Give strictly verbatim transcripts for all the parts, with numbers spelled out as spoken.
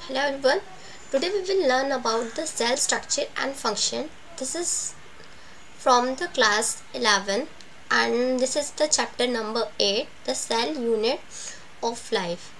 Hello everyone. Today we will learn about the cell structure and function. This is from the class eleven and this is the chapter number eight, the cell unit of life.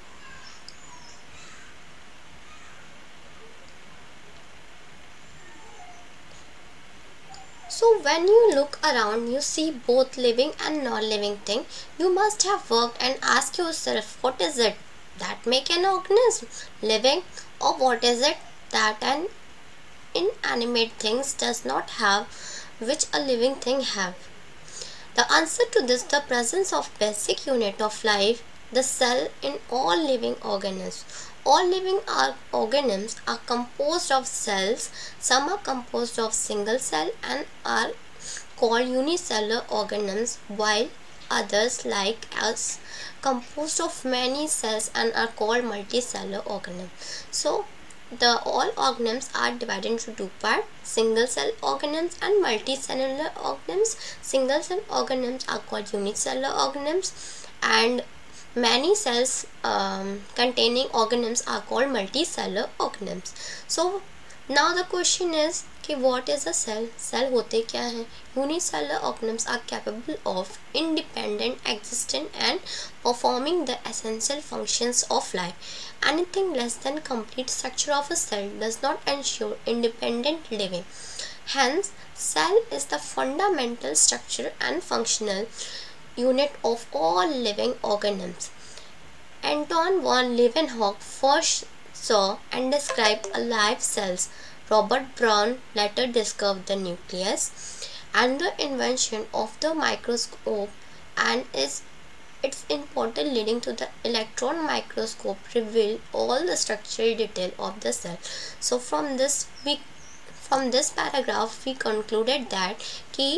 So when you look around, you see both living and non-living thing. You must have worked and asked yourself, what is it that make an organism living, or what is it that an inanimate things does not have which a living thing have? The answer to this, the presence of basic unit of life, the cell in all living organisms. All living organisms are composed of cells. Some are composed of single cell and are called unicellular organisms, while others like us composed of many cells and are called multicellular organisms. So the all organisms are divided into two parts: single cell organisms and multicellular organisms. Single cell organisms are called unicellular organisms and many cells um, containing organisms are called multicellular organisms. So now the question is कि what is a cell? Cell होते क्या हैं? Unicellular organisms are capable of independent existence and performing the essential functions of life. Anything less than complete structure of a cell does not ensure independent living. Hence, cell is the fundamental structure and functional unit of all living organisms. Anton von Leeuwenhoek first saw and described alive cells. Robert Brown later discovered the nucleus and the invention of the microscope and is its importance leading to the electron microscope revealed all the structural detail of the cell. So from this we from this paragraph we concluded that कि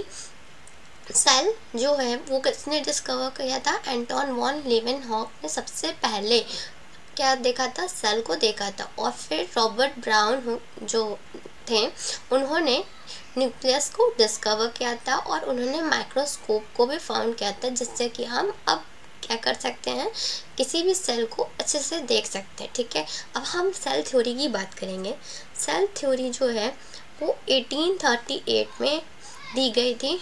cell जो है वो किसने discover किया था? Anton von Leeuwenhoek ने सबसे पहले क्या देखा था? सेल को देखा था। और फिर रॉबर्ट ब्राउन जो थे उन्होंने न्यूक्लियस को डिस्कवर किया था और उन्होंने माइक्रोस्कोप को भी फाउंड किया था, जिससे कि हम अब क्या कर सकते हैं, किसी भी सेल को अच्छे से देख सकते हैं। ठीक है, अब हम सेल थ्योरी की बात करेंगे। सेल थ्योरी जो है वो अठारह सौ अड़तीस में दी गई थी।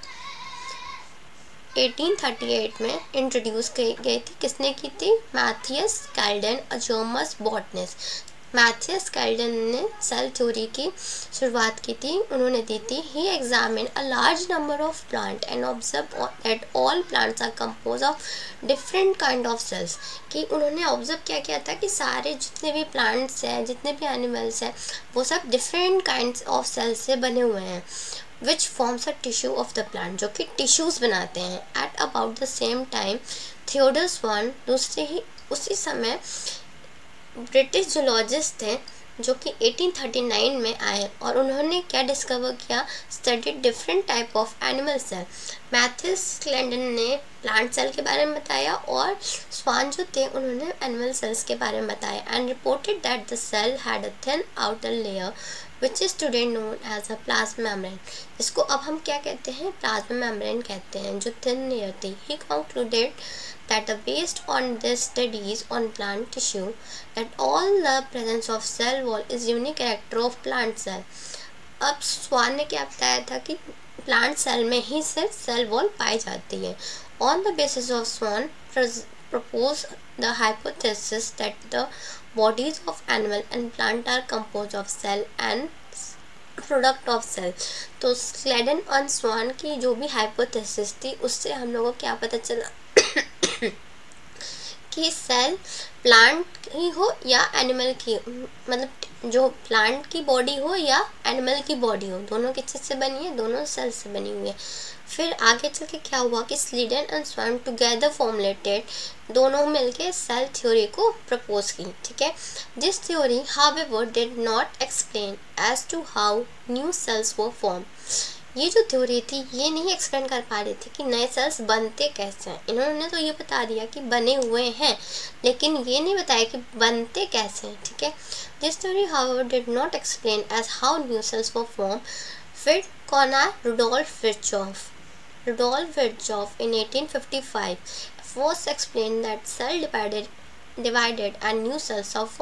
अठारह सौ अड़तीस में इंट्रोड्यूस की गई थी। किसने की थी? Matthias Schleiden, a German botanist. Matthias Schleiden ने सेल थ्योरी की शुरुआत की थी। उन्होंने दी थी he examine a large number of plant and observe that all plants are compose of different kind of cells. कि उन्होंने ऑब्जर्व क्या किया था कि सारे जितने भी प्लांट्स हैं, जितने भी एनिमल्स हैं, वो सब डिफरेंट काइंड्स ऑफ सेल्स से बने हुए हैं, which forms a tissue of the plant, जो कि टिश्यूज बनाते हैं। At about the same time, Theodor Schwann दूसरे ही उसी समय ब्रिटिश जूलॉजिस्ट थे जो कि अठारह सौ उनतालीस में आए और उन्होंने क्या डिस्कवर किया? Study different type of animal cell. Matthias Schleiden ने प्लांट सेल के बारे में बताया और स्वान जो थे उन्होंने एनिमल सेल्स के बारे में बताया and reported that the cell had a thin outer layer which is today known as a plasma membrane, जिसको अब हम क्या कहते हैं? प्लाज्मा मेम्ब्रेन कहते हैं, जो थिन लेयर थी। He concluded that uh, based on this studies on plant tissue that all the presence of cell wall is unique character of plant cell. अब स्वान ने क्या बताया था कि प्लांट सेल में ही सिर्फ सेल वॉल पाई जाती है। On the basis of Swan proposed the hypothesis that the bodies of animal and plant are composed of cell and product of cell. तो स्लेडन और स्वान की जो भी हाइपोथेसिस थी उससे हम लोगों को क्या पता चला कि सेल प्लांट ही हो या एनिमल की, मतलब जो प्लांट की बॉडी हो या एनिमल की बॉडी हो, दोनों किस चीज़ से बनी है? दोनों सेल से बनी हुई है। फिर आगे चल के क्या हुआ कि Schleiden and Schwann together formulated, दोनों मिलके सेल थ्योरी को प्रपोज की। ठीक है, this theory however did not explain as to how new cells were formed. ये जो थ्योरी थी ये नहीं एक्सप्लेन कर पा रही थी कि नए सेल्स बनते कैसे हैं। इन्होंने तो ये बता दिया कि बने हुए हैं, लेकिन ये नहीं बताया कि बनते कैसे हैं। ठीक है, this theory however did not explain as how new cells were formed. फिर कौन आया? Rudolf Virchow. Rudolf Virchow in eighteen fifty-five first explained that cell divided, divided and new cells are formed.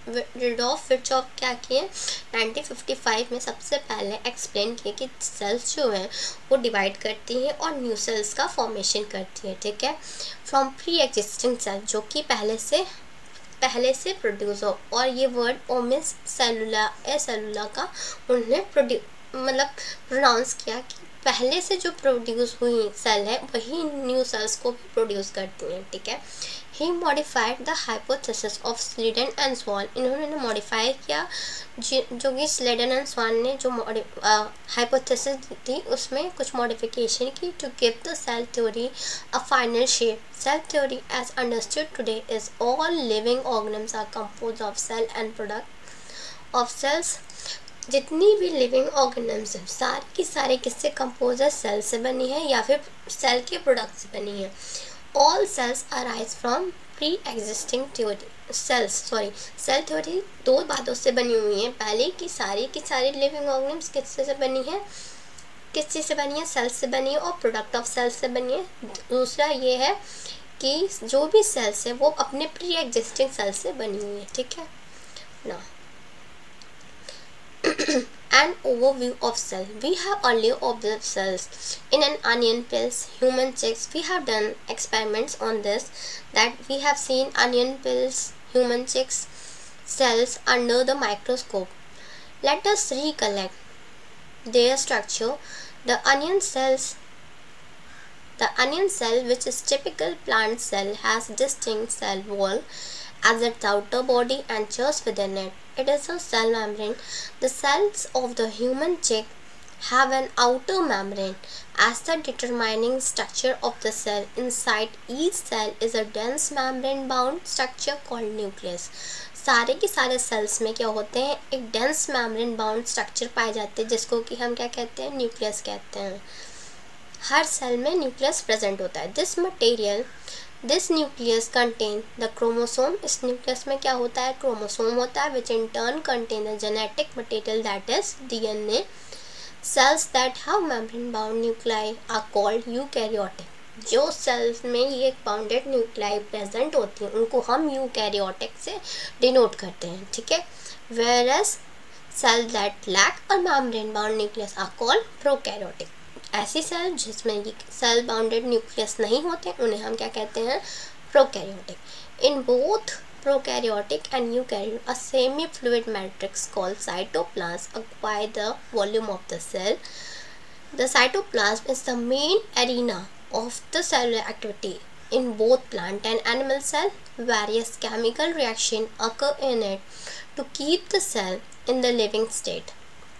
Rudolf Virchow क्या किए nineteen fifty five में सबसे पहले explain किए कि सेल्स जो हैं वो डिवाइड करती हैं और न्यू सेल्स का फॉर्मेशन करती है, ठीक है, फ्रॉम प्री एग्जिस्टिंग सेल जो कि पहले से पहले से प्रोड्यूस हो। और ये वर्ड ओमिस सेलुला ए सेलुला का उन्होंने प्रोड्यू मतलब प्रोनाउंस किया कि पहले से जो प्रोड्यूस हुई सेल है वही न्यू सेल्स को भी प्रोड्यूस करती हैं, ठीक है। He modified the hypothesis of Schleiden and Schwann, इन्होंने मॉडिफाई किया जो कि स्लीडन एंड स्वान ने जो हाइपोथेसिस uh, थी उसमें कुछ मॉडिफिकेशन की to give the cell theory a final shape. Cell theory as understood today is all living organisms are compose of cell and product of cells. जितनी भी लिविंग ऑर्गेनिम्स हैं सारी की सारे किससे कंपोज है, सेल से बनी है या फिर सेल के प्रोडक्ट से बनी है। All cells arise from pre existing theory cells sorry cell theory दो बातों से बनी हुई है। पहले की सारी की सारी लिविंग ऑर्गेनिम्स किससे से बनी है, किस चीज़ से बनी है, सेल्स से बनी है और प्रोडक्ट ऑफ सेल्स से बनी है। दूसरा ये है कि जो भी सेल्स है वो अपने प्री एग्जिस्टिंग सेल्स से बनी हुई है, ठीक है ना। An overview of cell. We have earlier observed cells in an onion pills, human chicks. We have done experiments on this, that we have seen onion pills, human chicks, cells under the microscope. Let us recollect their structure. The onion cells, the onion cell, which is typical plant cell, has distinct cell wall as its outer body and just within it. It is a cell membrane. The cells of the human chick have an outer membrane as the determining structure of the cell. Inside each cell is a dense membrane bound structure called nucleus. सारे के सारे sales में क्या होते हैं, एक dense membrane bound structure पाए जाते हैं जिसको कि हम क्या कहते हैं, न्यूक्लियस कहते हैं। हर सेल में न्यूक्लियस प्रेजेंट होता है। This material this nucleus contain the chromosome. इस न्यूक्लियस में क्या होता है, क्रोमोसोम होता है, which in turn contain the genetic material that is DNA. Cells that have membrane bound nuclei are called eukaryotic. जो सेल्स में ये बाउंडेड न्यूक्लाई प्रेजेंट होती हैं उनको हम यूकैरियोटिक से डिनोट करते हैं, ठीक है। Whereas cell that lack a membrane bound nucleus are called prokaryotic. ऐसी सेल जिसमें ये सेल बाउंडेड न्यूक्लियस नहीं होते उन्हें हम क्या कहते हैं, prokaryotic. In both prokaryotic and eukaryotic, a semi-fluid matrix called cytoplasm occupies the volume of the cell. The cytoplasm is the main arena of the cellular activity in both plant and animal cell. Various chemical reactions occur in it to keep the cell in the living state.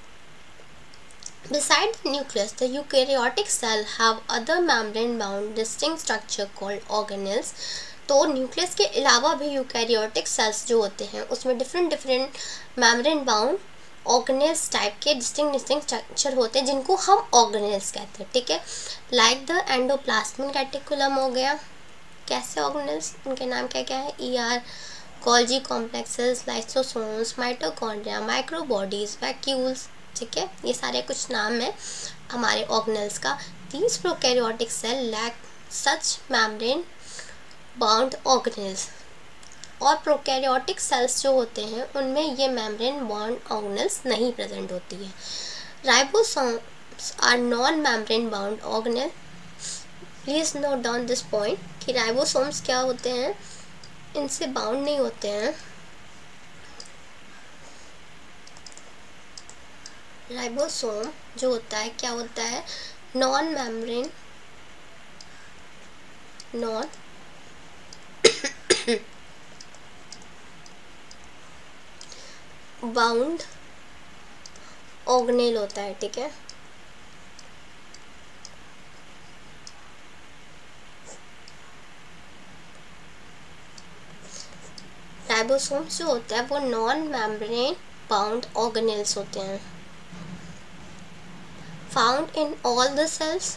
Besides the nucleus, the eukaryotic cell have other membrane-bound distinct structure called organelles. तो nucleus के अलावा भी eukaryotic cells जो होते हैं उसमें different different membrane bound organelles type के distinct distinct structure होते हैं जिनको हम ऑर्गेनेल्स कहते हैं, ठीक है। लाइक द एंडोप्लाज्मिक रेटिकुलम हो गया। कैसे ऑर्गेनेल्स, उनके नाम क्या क्या है, E R, Golgi complexes, lysosomes, mitochondria, microbodies, vacuoles, ठीक है। ये सारे कुछ नाम हैं हमारे ऑर्गेनेल्स का। These prokaryotic cell lack such membrane bound organelles. और प्रोकैरियोटिक सेल्स जो होते हैं उनमें ये मेम्ब्रेन बाउंड ऑर्गेनेल्स नहीं प्रेजेंट होती है। Ribosomes are non membrane bound organelle. Please note down this point कि राइबोसोम्स क्या होते हैं, इनसे बाउंड नहीं होते हैं। राइबोसोम जो होता है क्या होता है, non membrane non bound organelle होता है, ठीक है। राइबोसोम्स जो होता है वो नॉन मेम्ब्रेन बाउंड ऑर्गेनेल्स होते हैं। Found in all the cells.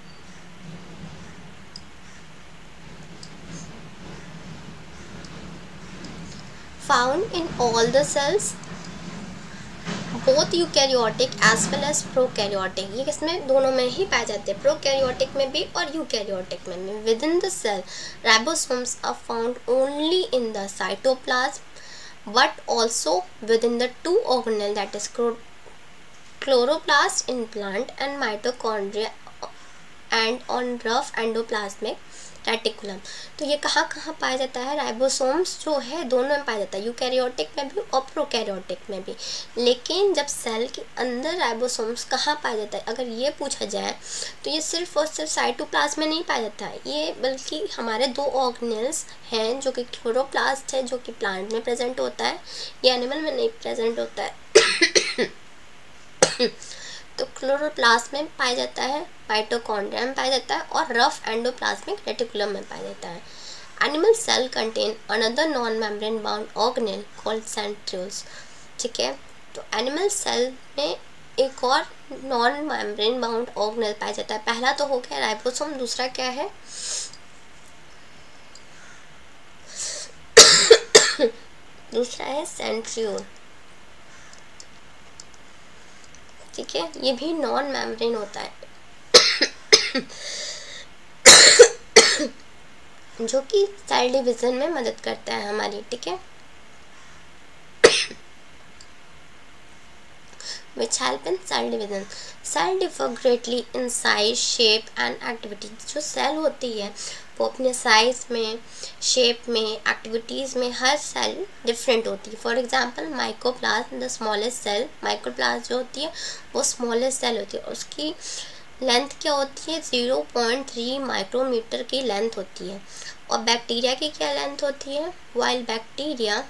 Found in all the cells, both eukaryotic as well as prokaryotic। ये किसमें, दोनों में ही पाए जाते हैं, प्रोकैरियोटिक में भी और यूकैरियोटिक में भी। Within the cell, ribosomes are found only in the cytoplasm, but also within the two organelle, that is chloroplast in plant and mitochondria and on rough endoplasmic reticulum. तो ये कहाँ कहाँ पाया जाता है? राइबोसोम्स जो है दोनों में पाया जाता है, यूकैरियोटिक में भी और प्रोकैरियोटिक में भी। लेकिन जब सेल के अंदर राइबोसोम्स कहाँ पाया जाता है, अगर ये पूछा जाए तो ये सिर्फ और सिर्फ साइटोप्लाज्म में नहीं पाया जाता है, ये बल्कि हमारे दो ऑर्गेनेल्स हैं, जो कि क्लोरोप्लास्ट है जो कि प्लांट में प्रेजेंट होता है, ये एनिमल में नहीं प्रेजेंट होता है। तो क्लोरोप्लास्ट में पाया जाता है, माइटोकॉन्ड्रिया में पाया जाता है और रफ एंडोप्लाज्मिक रेटिकुलम में पाया जाता है। Animal cell contain another non membrane bound organelle called centrioles. ठीक है, तो एनिमल सेल में एक और नॉन मेम्ब्रेन बाउंड ऑर्गेनेल पाया जाता है। पहला तो हो गया राइबोसोम, दूसरा क्या है? दूसरा है सेंट्रियोल। ठीक है, ये भी नॉन मेम्ब्रेन होता है जो कि सेल डिवीजन में मदद करता है हमारी। ठीक है, which help in cell division. Cell differ greatly in size, shape and activity. जो सेल होती है वो अपने साइज में, शेप में, एक्टिविटीज़ में हर सेल डिफरेंट होती है। For example mycoplasma the smallest cell, mycoplasma जो होती है वो स्मॉलेस्ट सेल होती है, उसकी लेंथ क्या होती है? ज़ीरो पॉइंट थ्री माइक्रोमीटर की लेंथ होती है। और बैक्टीरिया की क्या लेंथ होती है? While bacteria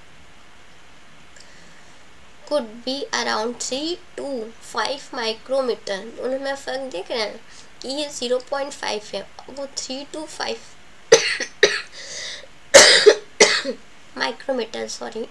could be around three to five micrometer. दोनों में फ़र्क देख रहे हैं कि ये ज़ीरो पॉइंट फाइव है, वो three to five micrometer, sorry.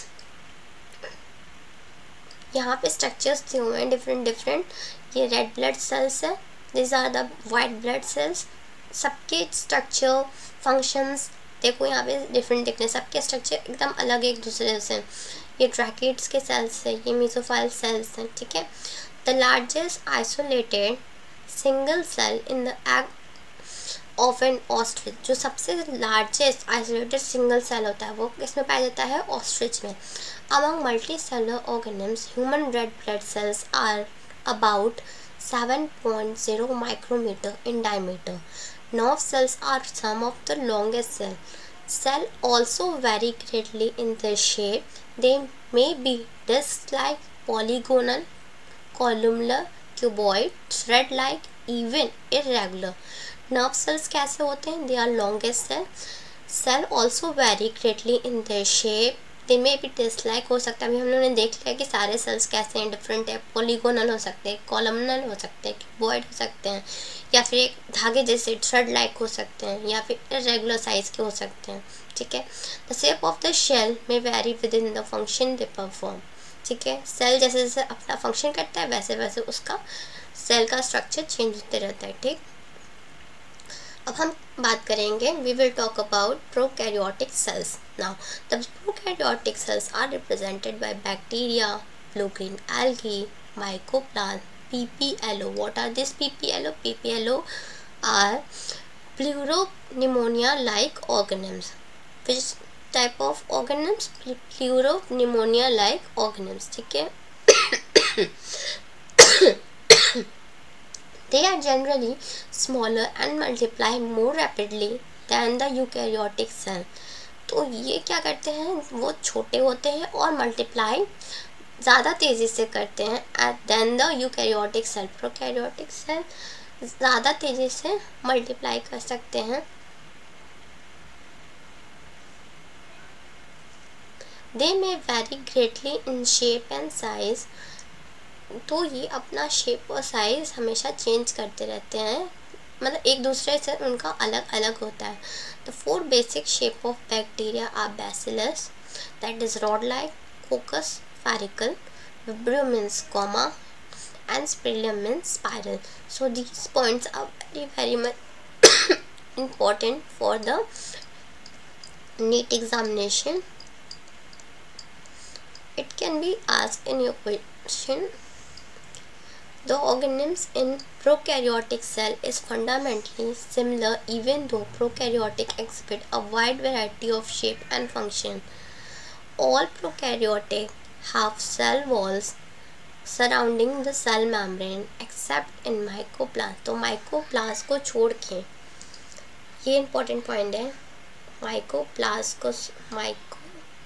यहाँ पे स्ट्रक्चर्स दिए हुए हैं डिफरेंट डिफरेंट। ये रेड ब्लड सेल्स है, this are the white blood cells. सबके स्ट्रक्चर, फंक्शंस देखो यहाँ पे डिफरेंट दिख रहे हैं, सबके स्ट्रक्चर एकदम अलग एक दूसरे से। ये ट्रैकेट्स के सेल्स है, ये मेसोफाइल सेल्स हैं। ठीक है, the largest isolated single cell in the egg of an ostrich. जो सबसे लार्जेस्ट आइसोलेटेड सिंगल सेल होता है वो किसमें पाया जाता है? ऑस्ट्रिच में। Among multi cellular organisms human red blood cells are about seven point zero micrometer in diameter. Nerve cells are some of the longest cell. Cell also vary greatly in their shape. They may be disc-like, polygonal, columnar, cuboid, thread-like, even irregular. Nerve cells कैसे होते हैं? They are longest cell. Cell also vary greatly in their shape. दे मे भी disc-like हो सकता है। अभी हम लोगों ने देख लिया कि सारे सेल्स कैसे हैं, डिफरेंट है। पॉलीगोनल हो सकते हैं, कॉलमनल हो सकते हैं, क्यूबॉइड हो सकते हैं, या फिर एक धागे जैसे थ्रेड लाइक हो सकते हैं, या फिर इरेगुलर साइज के हो सकते हैं। ठीक है, the shape of the cell may vary with in the function they perform. ठीक है, सेल जैसे जैसे अपना फंक्शन करता है वैसे वैसे उसका सेल का स्ट्रक्चर चेंज होते रहता है। ठीक, अब हम बात करेंगे, we will talk about prokaryotic cells now. The prokaryotic cells are represented by bacteria, blue green algae, mycoplasma, P P L O. What are this P P L O? P P L O are pleuropneumonia like organisms. Which type of organisms? Pleuropneumonia like organisms. ठीक है, they are generally smaller and multiply more rapidly than the eukaryotic cell. तो ये क्या करते हैं? वो छोटे होते हैं और मल्टीप्लाई ज़्यादा तेज़ी से करते हैं then the eukaryotic cell. Prokaryotic cell ज़्यादा तेज़ी से मल्टीप्लाई कर सकते हैं। They may vary greatly in shape and size. तो ये अपना शेप और साइज हमेशा चेंज करते रहते हैं, मतलब एक दूसरे से उनका अलग अलग होता है। The four basic shape of bacteria are bacillus, that is rod like, coccus, spherical, vibrio means comma and spirillum means spiral. So these points are very very much important for the NEET examination. It can be asked in your question. The organisms in prokaryotic cell is fundamentally similar even though prokaryotic exhibit a wide variety of shape and function. All prokaryotic have cell walls surrounding the cell membrane except in mycoplasm. तो mycoplasm को छोड़ के, ये important point है, mycoplasm को myco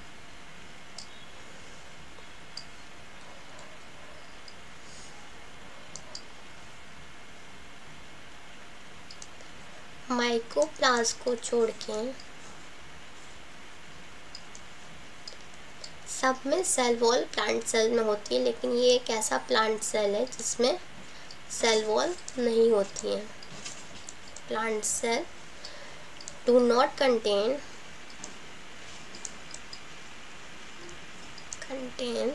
mycoplasm को छोड़ के सब में सेल वॉल प्लांट सेल में होती है, लेकिन ये एक ऐसा प्लांट सेल है जिसमें सेल वॉल नहीं होती है. Plant cell do not contain contain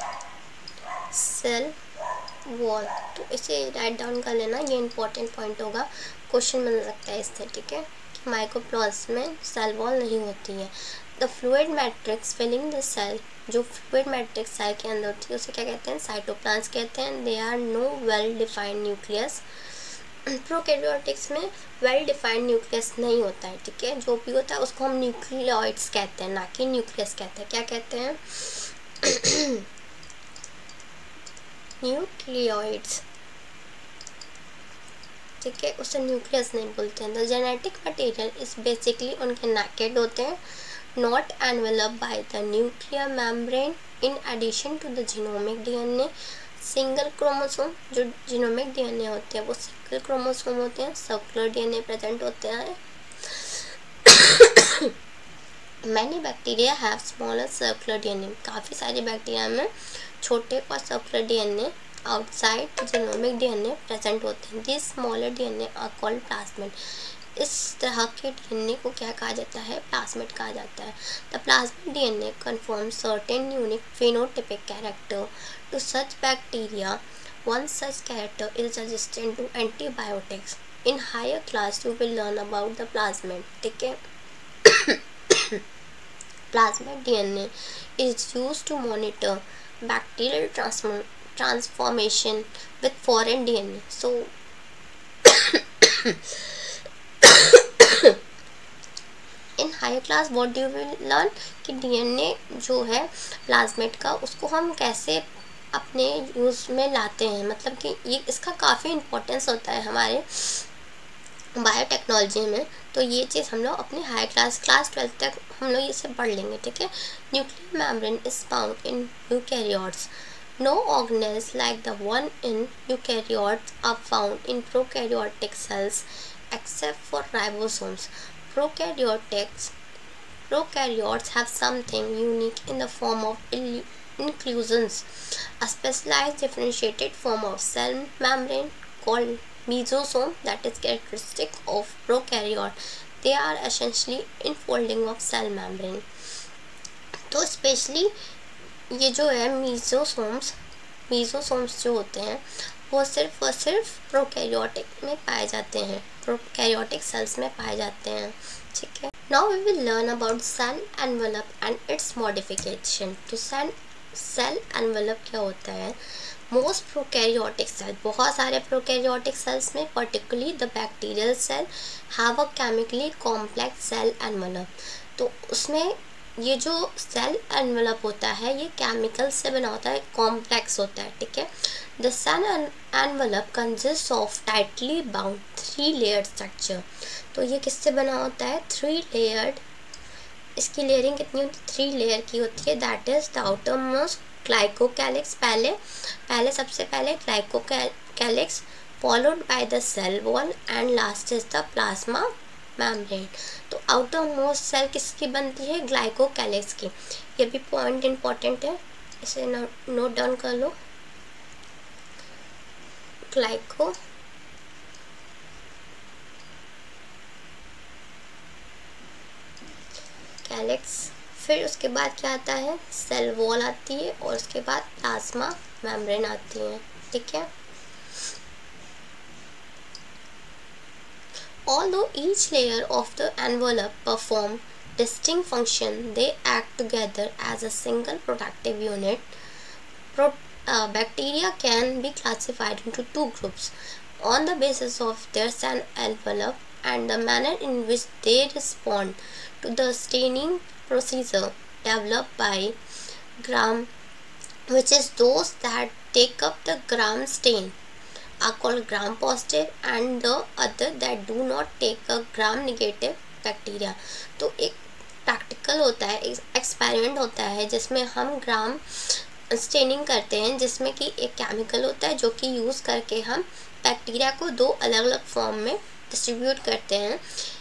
cell wall. तो इसे राइट डाउन कर लेना, ये इंपॉर्टेंट पॉइंट होगा, क्वेश्चन बन सकता है इससे. ठीक है, कि माइकोप्लाज्म में सेल वॉल नहीं होती है. The fluid matrix filling the cell, जो फ्लूइड मैट्रिक्स सेल के अंदर होती है उसे क्या कहते हैं? साइटोप्लाज्म कहते हैं. दे are no well defined nucleus. Prokaryotics में वेल डिफाइंड न्यूक्लियस नहीं होता है. ठीक है, जो भी होता है उसको हम न्यूक्लियोइड्स कहते हैं, ना कि न्यूक्लियस कहते हैं. क्या कहते हैं? न्यूक्लियोइड्स. ठीक है, उसे न्यूक्लियस नहीं बोलते हैं. The genetic material is basically उनके नेकेड होते हैं, not enveloped by the nuclear membrane. In addition to the genomic D N A, single chromosome, जो जीनोमिक डी एन ए होते हैं वो सिंगल क्रोमोसोम होते हैं. Circular D N A present होते हैं. Many bacteria have smaller circular D N A. काफ़ी सारे बैक्टीरिया में छोटे और सर्कुलर D N A outside genomic D N A present होते हैं. This smaller D N A are called plasmid. इस तरह के डीएनए को क्या कहा जाता है? प्लाज्मिड कहा जाता है. The plasmid DNA confirms certain unique phenotypic character to such bacteria. One such character is resistant to antibiotics. In higher class you will learn about the plasmid. ठीक है, plasmid DNA is used to monitor bacterial transformation with foreign DNA. So in higher class what do will learn कि DNA जो है plasmid का, उसको हम कैसे अपने यूज़ में लाते हैं. मतलब कि ये इसका काफ़ी इम्पोर्टेंस होता है हमारे बायोटेक्नोलॉजी में. तो ये चीज़ हम लोग अपने हायर क्लास क्लास ट्वेल्थ तक हम लोग इसे पढ़ लेंगे. ठीक है, nuclear membrane is found in eukaryotes. No organelles like the one in eukaryotes are found in prokaryotic cells except for ribosomes. Prokaryotics, prokaryotes have something unique in the form of inclusions, a specialized differentiated form of cell membrane called mesosome that is characteristic of prokaryote. They are essentially infolding of cell membrane. तो specially ये जो है मीजोसोम्स मीजोसोम्स जो होते हैं वो सिर्फ और सिर्फ प्रोकैरियोटिक में पाए जाते हैं, प्रोकैरियोटिक सेल्स में पाए जाते हैं. ठीक है, now we will learn about cell envelope and its modification. तो सेल सेल एनवेलप क्या होता है? मोस्ट प्रोकैरियोटिक सेल, बहुत सारे प्रोकैरियोटिक सेल्स में particularly the bacterial cell have a chemically complex cell envelope. तो उसमें ये जो सेल एनवेलप होता है ये केमिकल से बना होता है, कॉम्प्लेक्स होता है. ठीक है, the cell envelope consist of tightly bound three layered structure. तो ये किससे बना होता है? Three layered. इसकी लेयरिंग कितनी होती है? थ्री लेयर की होती है. That is the outer most glycocalyx. पहले पहले सबसे पहले glycocalyx followed by the cell wall and last is the plasma membrane. तो आउटर मोस्ट सेल किसकी बनती है? ग्लाइकोकैलिक्स की. ये भी पॉइंट इंपॉर्टेंट है, इसे नोट डाउन कर लो. Glyco calyx. फिर उसके बाद क्या आता है? सेल वॉल आती है और उसके बाद प्लाज्मा मेम्ब्रेन आती है. ठीक है, although each layer of the envelope perform distinct function, they act together as a single productive unit. Pro, uh, bacteria can be classified into two groups on the basis of their cell envelope and the manner in which they respond to the staining procedure. developed by gram, which is those that take up the gram stain are called gram positive and the other that do not take a gram negative bacteria. तो एक practical होता है, experiment होता है जिसमें हम gram staining करते हैं, जिसमें कि एक केमिकल होता है जो कि यूज़ करके हम बैक्टीरिया को दो अलग अलग फॉर्म में डिस्ट्रीब्यूट करते हैं।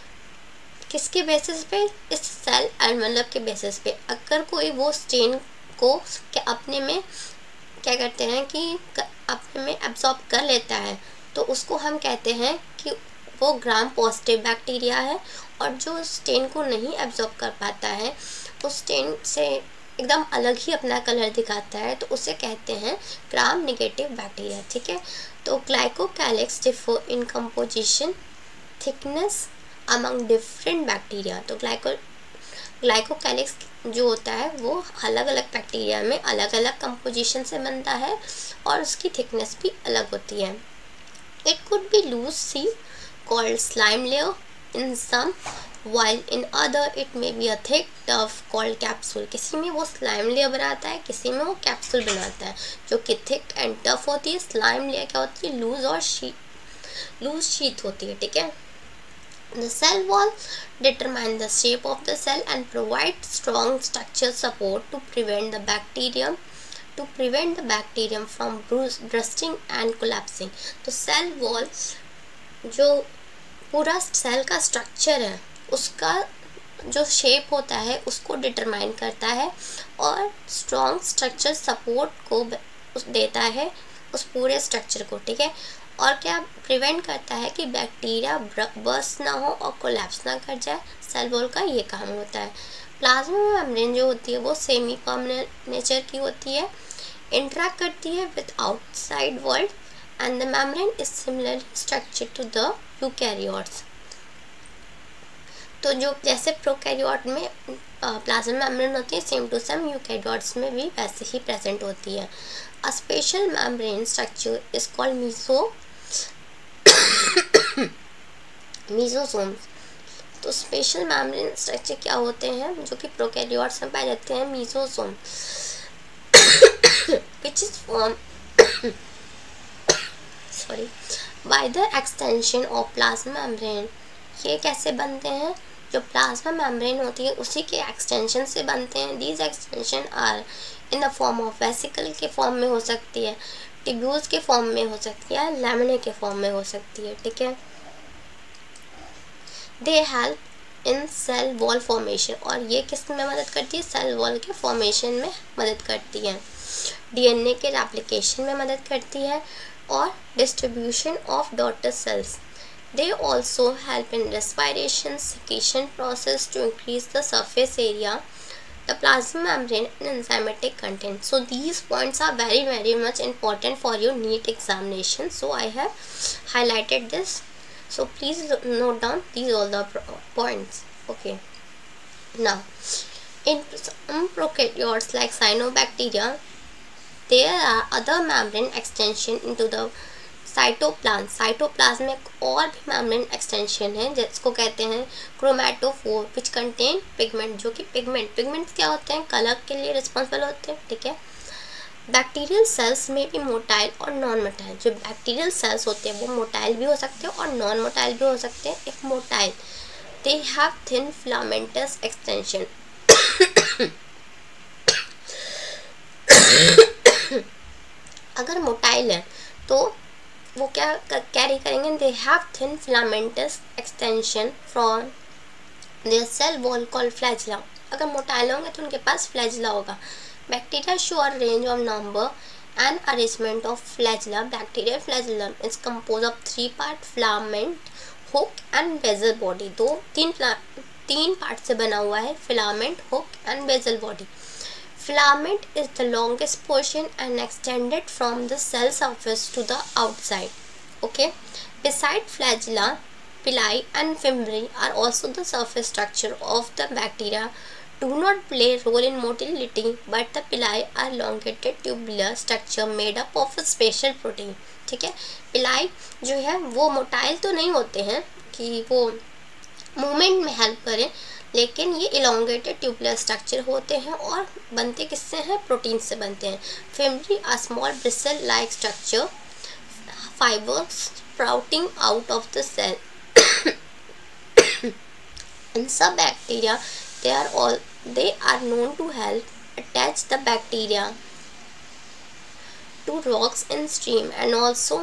किसके बेसिस पे? इस सेल एनवेलप के बेसिस पे। अगर कोई वो स्टेन को क्या अपने में क्या करते हैं कि अपने में एब्जॉर्ब कर लेता है, तो उसको हम कहते हैं कि वो ग्राम पॉजिटिव बैक्टीरिया है। और जो स्टेन को नहीं एब्जॉर्ब कर पाता है, उस स्टेन से एकदम अलग ही अपना कलर दिखाता है, तो उसे कहते हैं ग्राम नेगेटिव बैक्टीरिया। ठीक है, तो glycocalyx differ in composition, thickness among different bacteria. तो ग्लाइको ग्लाइकोकैलिक्स जो होता है वो अलग अलग बैक्टीरिया में अलग अलग कंपोजिशन से बनता है और उसकी थिकनेस भी अलग होती है। It could be loose sheath called slime layer in some, while in other it may be a thick tough called capsule। किसी में वो स्लाइम लेयर बनाता है, किसी में वो कैप्सूल बनाता है जो कि थिक एंड टफ होती है। स्लाइम लेयर क्या होती है? लूज और शीट लूज शीट होती है। ठीक है, the cell wall determine the shape of the cell and provide strong structural support to prevent the bacterium to prevent the bacterium from bursting and collapsing। तो cell wall जो पूरा cell का structure है, उसका जो शेप होता है उसको डिटरमाइन करता है और स्ट्रॉन्ग स्ट्रक्चर सपोर्ट को देता है उस पूरे स्ट्रक्चर को। ठीक है, और क्या प्रिवेंट करता है कि बैक्टीरिया बर्स्ट ना हो और कोलैप्स ना कर जाए। सेल वॉल का ये काम होता है। प्लाज्मा मेम्ब्रेन जो होती है वो सेमी परमानेंट नेचर की होती है, इंटरैक्ट करती है with outside world and the membrane is similarly structured to the eukaryotes. तो जो जैसे प्रोकैरियोट में प्लाज्मा मेम्ब्रेन होती है, सेम टू सेम यूकैरियोट्स में भी वैसे ही प्रेजेंट होती है। A special membrane structure is called meso mesosomes. तो स्पेशल मेम्ब्रेन स्ट्रक्चर क्या होते हैं जो कि प्रोकैरियोट्स में पाए जाते हैं? Mesosome, which is formed sorry by the extension of plasma membrane। ये कैसे बनते हैं? जो प्लाज्मा मेम्ब्रेन होती है उसी के एक्सटेंशन से बनते हैं। These extension are in the form of vesicle के फॉर्म में हो सकती है, टिब्यूल्स के फॉर्म में हो सकती है, लैमिना के फॉर्म में हो सकती है। ठीक है, they help in cell wall formation, और ये किस में मदद करती है? सेल वॉल के फॉर्मेशन में मदद करती है, डीएनए के रेप्लिकेशन में मदद करती है और distribution of daughter cells. They also help in respiration, secretion process to increase the surface area, the plasma membrane and enzymatic content. So these points are very very much important for your NEET examination. So I have highlighted this. So please note down these all the points. Okay. Now, in some prokaryotes like cyanobacteria, there are other membrane extension into the cytoplasm. Cytoplasm में एक और भी membrane extension है जिसको कहते हैं chromatophore, which contain pigment. जो कि पिगमेंट पिगमेंट्स क्या होते हैं? कलर के लिए रिस्पॉन्सिबल होते हैं। ठीक है, बैक्टीरियल सेल्स में भी मोटाइल और नॉन मोटाइल। जो बैक्टीरियल सेल्स होते हैं वो मोटाइल भी हो सकते हैं और नॉन मोटाइल भी हो सकते हैं। If motile they have thin filamentous extension. अगर मोटाइल है तो वो क्या कैरी करेंगे? They have thin filamentous extension from their cell wall called flagella. अगर मोटाइल होंगे तो उनके पास फ्लैजिला होगा। Bacteria show a range of number and arrangement of flagella. Bacteria flagellum is compose of three part, filament, hook and basal body. दो तीन तीन part से बना हुआ है, filament, hook and basal body. Filament is the longest portion and extended from the cell surface to the outside. Okay. Beside flagella, pili and fimbriae are also the surface structure of the bacteria. Do not play role in motility, but the pili are elongated tubular structure made up of a special protein. ठीक है, pili जो है वो motile तो नहीं होते हैं कि वो मूवमेंट में हेल्प करें, लेकिन ये इलोंगेटेड ट्यूबुलर स्ट्रक्चर होते हैं और बनते किससे हैं? प्रोटीन से बनते हैं। Fimbriae a small bristle like structure fibers sprouting out of the cell. In some bacteria, they are all they are known to help attach the bacteria to rocks in stream and also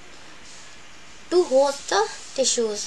to host the tissues.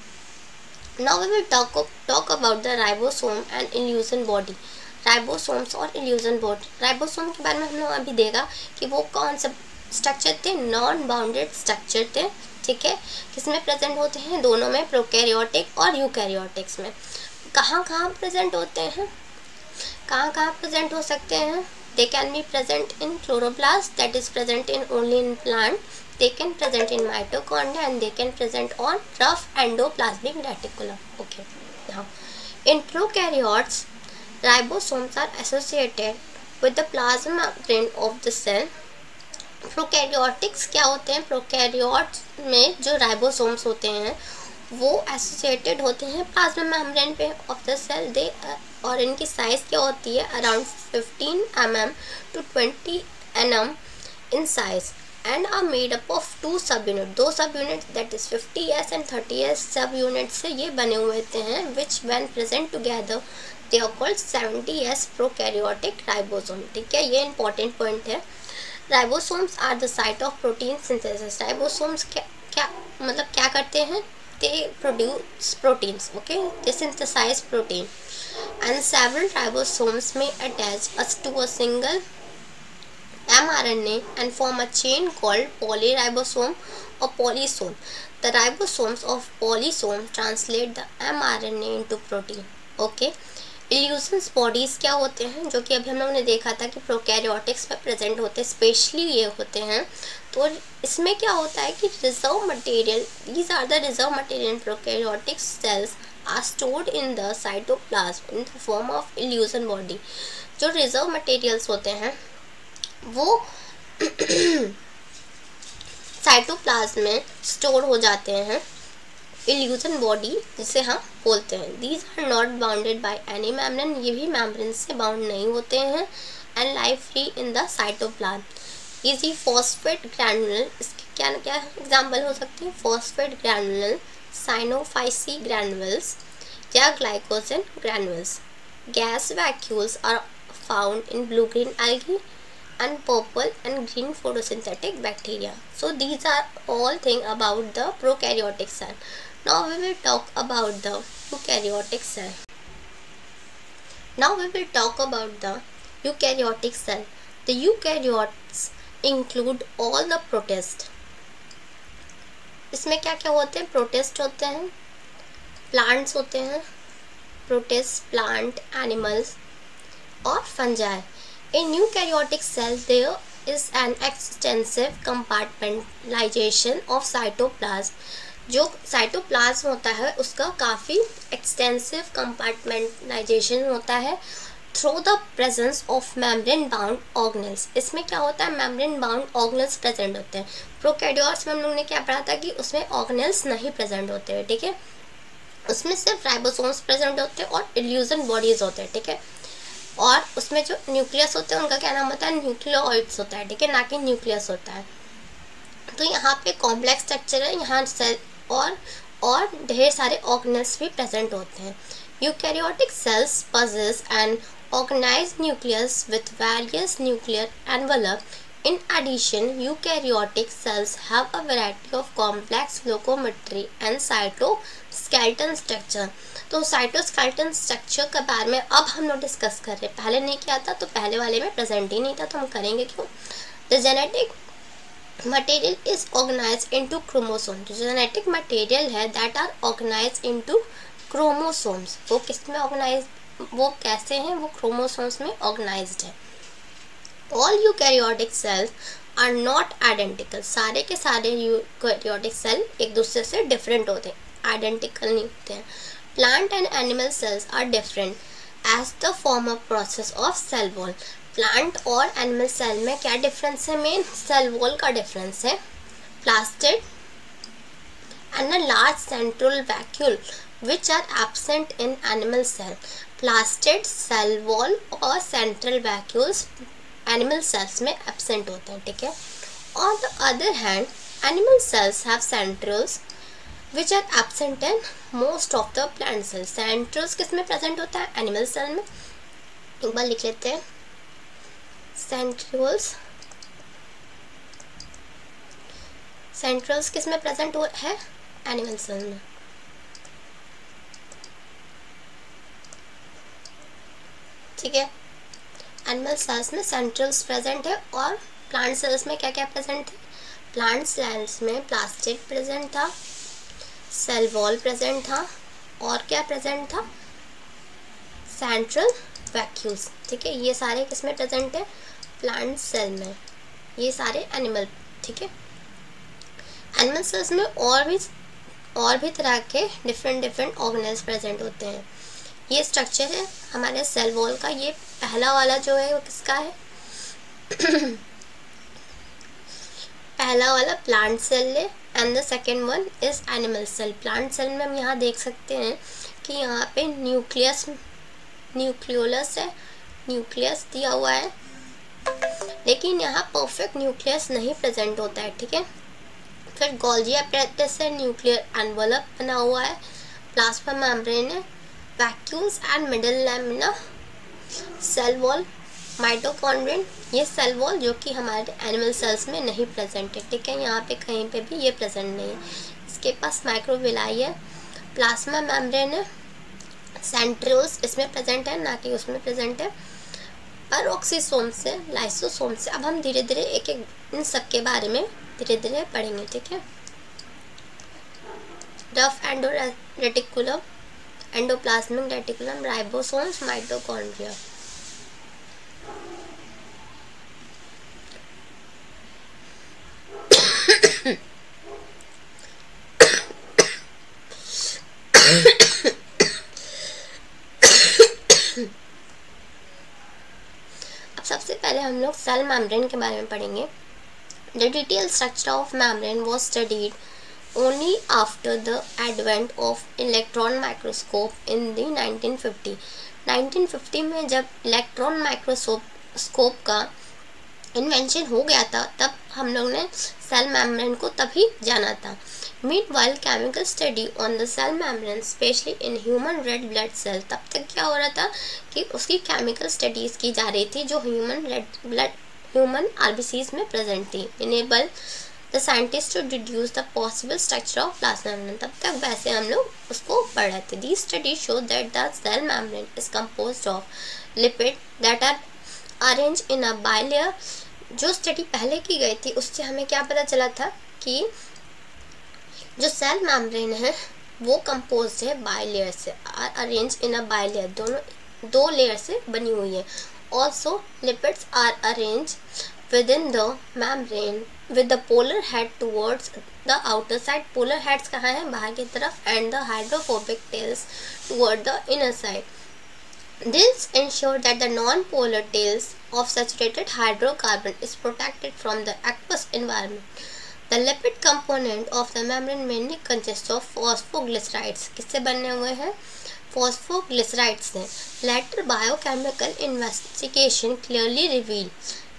Now we will talk talk about the ribosome and illusion body. Ribosomes और inclusion body. Ribosome के बारे में हम लोग अभी देखा कि वो कौन सा स्ट्रक्चर थे? नॉन बाउंडेड स्ट्रक्चर थे, ठीक है। किसमें प्रेजेंट होते हैं? दोनों में, प्रोकैरियोटिक और यूकैरियोटिक्स में। कहाँ कहाँ प्रेजेंट होते हैं? कहाँ कहाँ प्रेजेंट हो सकते हैं? They can be present in chloroplast, that is present in only in plant. They can present in mitochondria and they can present on rough endoplasmic reticulum. Okay, now in prokaryotes ribosomes are associated with the plasma membrane of the cell. Prokaryotics क्या होते हैं? Prokaryotes में जो ribosomes होते हैं वो associated होते हैं प्लाज्मा मेम्ब्रेन पे ऑफ द सेल। दे और इनकी साइज क्या होती है? Around fifteen M M to twenty N M in size and are made up of two sub unit. दो sub unit that is fifty S and thirty S sub unit से ये बने हुए होते हैं, which when present together they are called seventy S prokaryotic ribosome। ठीक है, ये इंपॉर्टेंट पॉइंट है। Ribosomes are the site of protein synthesis. Ribosomes क्या क्या मतलब क्या करते हैं? They produce proteins, okay, they synthesize protein and several ribosomes में attach as to a single mRNA and form a chain called polyribosome or polysome. The ribosomes of polysome translate the mRNA into protein, okay। Inclusions bodies क्या होते हैं? जो कि अभी हम लोगों ने देखा था कि प्रोकैरियोटिक्स में प्रेजेंट होते हैं, स्पेशली ये होते हैं। तो इसमें क्या होता है कि reserve material, these are the reserve material in prokaryotic cells are stored in the cytoplasm in the form of inclusion body. जो रिजर्व मटेरियल्स होते हैं वो साइटोप्लाज्म में स्टोर हो जाते हैं इल्यूजन बॉडी जिसे हम बोलते हैं। These are not bounded by any membrane, ये भी मेम्ब्रेन से बाउंड नहीं होते हैं and live free in the cytoplasm. Eg phosphate granular, इसके क्या क्या एग्जाम्पल हो सकते हैं? फॉस्फेट ग्रैनुलर, साइनोफाइसी ग्रैनुल्स या glycogen granules. Gas vacuoles are found in blue green algae and purple and green photosynthetic bacteria. So these are all thing about the prokaryotic cell. Now we will talk about the eukaryotic cell. Now we will talk about the eukaryotic cell. The eukaryotes include all the protists. इसमें क्या क्या होते हैं? Protist होते हैं, plants होते हैं, protist plant animals और fungi. In eukaryotic cell there is an extensive compartmentalization of cytoplasm. जो साइटोप्लाज्म होता है उसका काफ़ी एक्सटेंसिव कंपार्टमेंटलाइजेशन होता है through the presence of membrane bound organelles. इसमें क्या होता है? मेम्ब्रेन बाउंड ऑर्गेनेल्स प्रेजेंट होते हैं। प्रोकैरियोट्स में हम लोगों ने क्या पढ़ा था कि उसमें ऑर्गेनेल्स नहीं प्रेजेंट होते हैं, ठीक है। उसमें सिर्फ राइबोसोम्स प्रेजेंट होते हैं और इल्यूजन बॉडीज होते हैं, ठीक है। और उसमें जो न्यूक्लियस होते हैं उनका क्या नाम होता है? न्यूक्लियोइड्स होता है, ठीक है, ना कि न्यूक्लियस होता है। तो यहाँ पे कॉम्प्लेक्स स्ट्रक्चर है, यहाँ सेल और और ढेर सारे ऑर्गेनेल्स भी प्रेजेंट होते हैं। Eukaryotic cells possess an organized nucleus with various nuclear envelope. In addition, eukaryotic cells have a variety of complex locomotory and cytoskeleton structure. तो साइटोस्केलेटन स्ट्रक्चर के बारे में अब हम लोग डिस्कस कर रहे हैं। पहले नहीं किया था, तो पहले वाले में प्रेजेंट ही नहीं था, तो हम करेंगे क्यों? The genetic material is organized into chromosome. जो जेनेटिक मटेरियल है that are organized into chromosomes. वो किस में ऑर्गेनाइज, वो कैसे हैं? वो क्रोमोसोम्स में ऑर्गेनाइज्ड है। All eukaryotic cells are not identical. सारे के सारे यूकैरियोटिक सेल एक दूसरे से डिफरेंट होते हैं, आइडेंटिकल नहीं होते हैं। Plant and animal cells are different as the former process of cell wall. Plant और animal cell में क्या difference है? मेन cell wall का difference है। Plastid and a large central vacuole which are absent in animal cell. Plastid cell wall और central vacuoles animal cells में absent होते हैं, ठीक है. On the other hand, animal cells have centrioles which are absent in most of the plant cells. Centrioles किस में present होता है? Animal cell में. एक बार लिख लेते हैं. Centrioles centrioles किस में present है? Animal cell में. ठीक है. एनिमल सेल्स में सेंट्रल्स प्रेजेंट है और प्लांट सेल्स में क्या क्या प्रेजेंट है? प्लांट सेल्स में प्लास्टिड प्रेजेंट था, सेल वॉल प्रेजेंट था और क्या प्रेजेंट था? Central vacuoles. ठीक है. ये सारे किस में प्रेजेंट है? प्लांट सेल में. ये सारे एनिमल. ठीक है. एनिमल सेल्स में और भी और भी तरह के डिफरेंट डिफरेंट ऑर्गेनेल्स प्रेजेंट होते हैं. ये स्ट्रक्चर है हमारे सेल वॉल का. ये पहला वाला जो है वो किसका है? पहला वाला प्लांट सेल है and the second one is animal cell. Plant cell में हम यहाँ देख सकते हैं कि यहाँ पे न्यूक्लियस न्यूक्लियोलस है, न्यूक्लियस दिया हुआ है, लेकिन यहाँ परफेक्ट न्यूक्लियस नहीं प्रेजेंट होता है. ठीक है. फिर गोल्गी apparatus से न्यूक्लियर एनवलप बना हुआ है, प्लाज्मा मेम्ब्रेन है, vacuoles and middle lamina, cell wall, mitochondrion. ये सेल वॉल जो कि हमारे एनिमल सेल्स में नहीं प्रेजेंट है. ठीक है. यहाँ पे कहीं पे भी ये प्रेजेंट नहीं है. इसके पास माइक्रोविलाई है, प्लाज्मा मेम्ब्रेन है, सेंट्रियोल्स इसमें प्रेजेंट है, ना कि उसमें प्रेजेंट है, पैरोक्सिसोम से, लाइसोसोम से. अब हम धीरे धीरे एक एक इन सब के बारे में धीरे धीरे पढ़ेंगे. ठीक है. Rough endo reticulum, endoplasmic reticulum, ribosomes, mitochondria. अब सबसे पहले हम लोग सेल मेम्ब्रेन के बारे में पढ़ेंगे. The detailed structure of membrane was studied only after the advent of electron microscope in the nineteen fifty. nineteen fifty में जब इलेक्ट्रॉन माइक्रोस्कोप का इन्वेंशन हो गया था, तब हम लोग ने सेल मेम्ब्रेन को तभी जाना था. Meanwhile, chemical study on the cell membrane, especially in human red blood cell, तब तक क्या हो रहा था कि उसकी केमिकल स्टडीज की जा रही थी जो human red blood human RBCs में प्रेजेंट थी. Enable the scientist to deduce the possible structure of plasma membrane. तब तक वैसे हम लोग उसको पढ़ रहे थे. These study show that the cell membrane is composed of lipid that are arrange in a bilayer. जो स्टडी पहले की गई थी उससे हमें क्या पता चला था कि जो सेल मेम्ब्रेन है वो कंपोज्ड है बाइलेयर से, अरेंज इन अ बाइलेयर, दोनों दो लेयर से बनी हुई है. Also, lipids are arranged within the membrane with the polar head towards the outer side. Polar heads कहाँ हैं? बाहर की तरफ. And the hydrophobic tails toward the inner side. This ensure that the non-polar tails of saturated hydrocarbon is protected from the aqueous environment. The lipid component of the membrane mainly consists of phosphoglycerides. किससे बने हुए हैं? Phosphoglycerides से. Later biochemical investigation clearly reveal.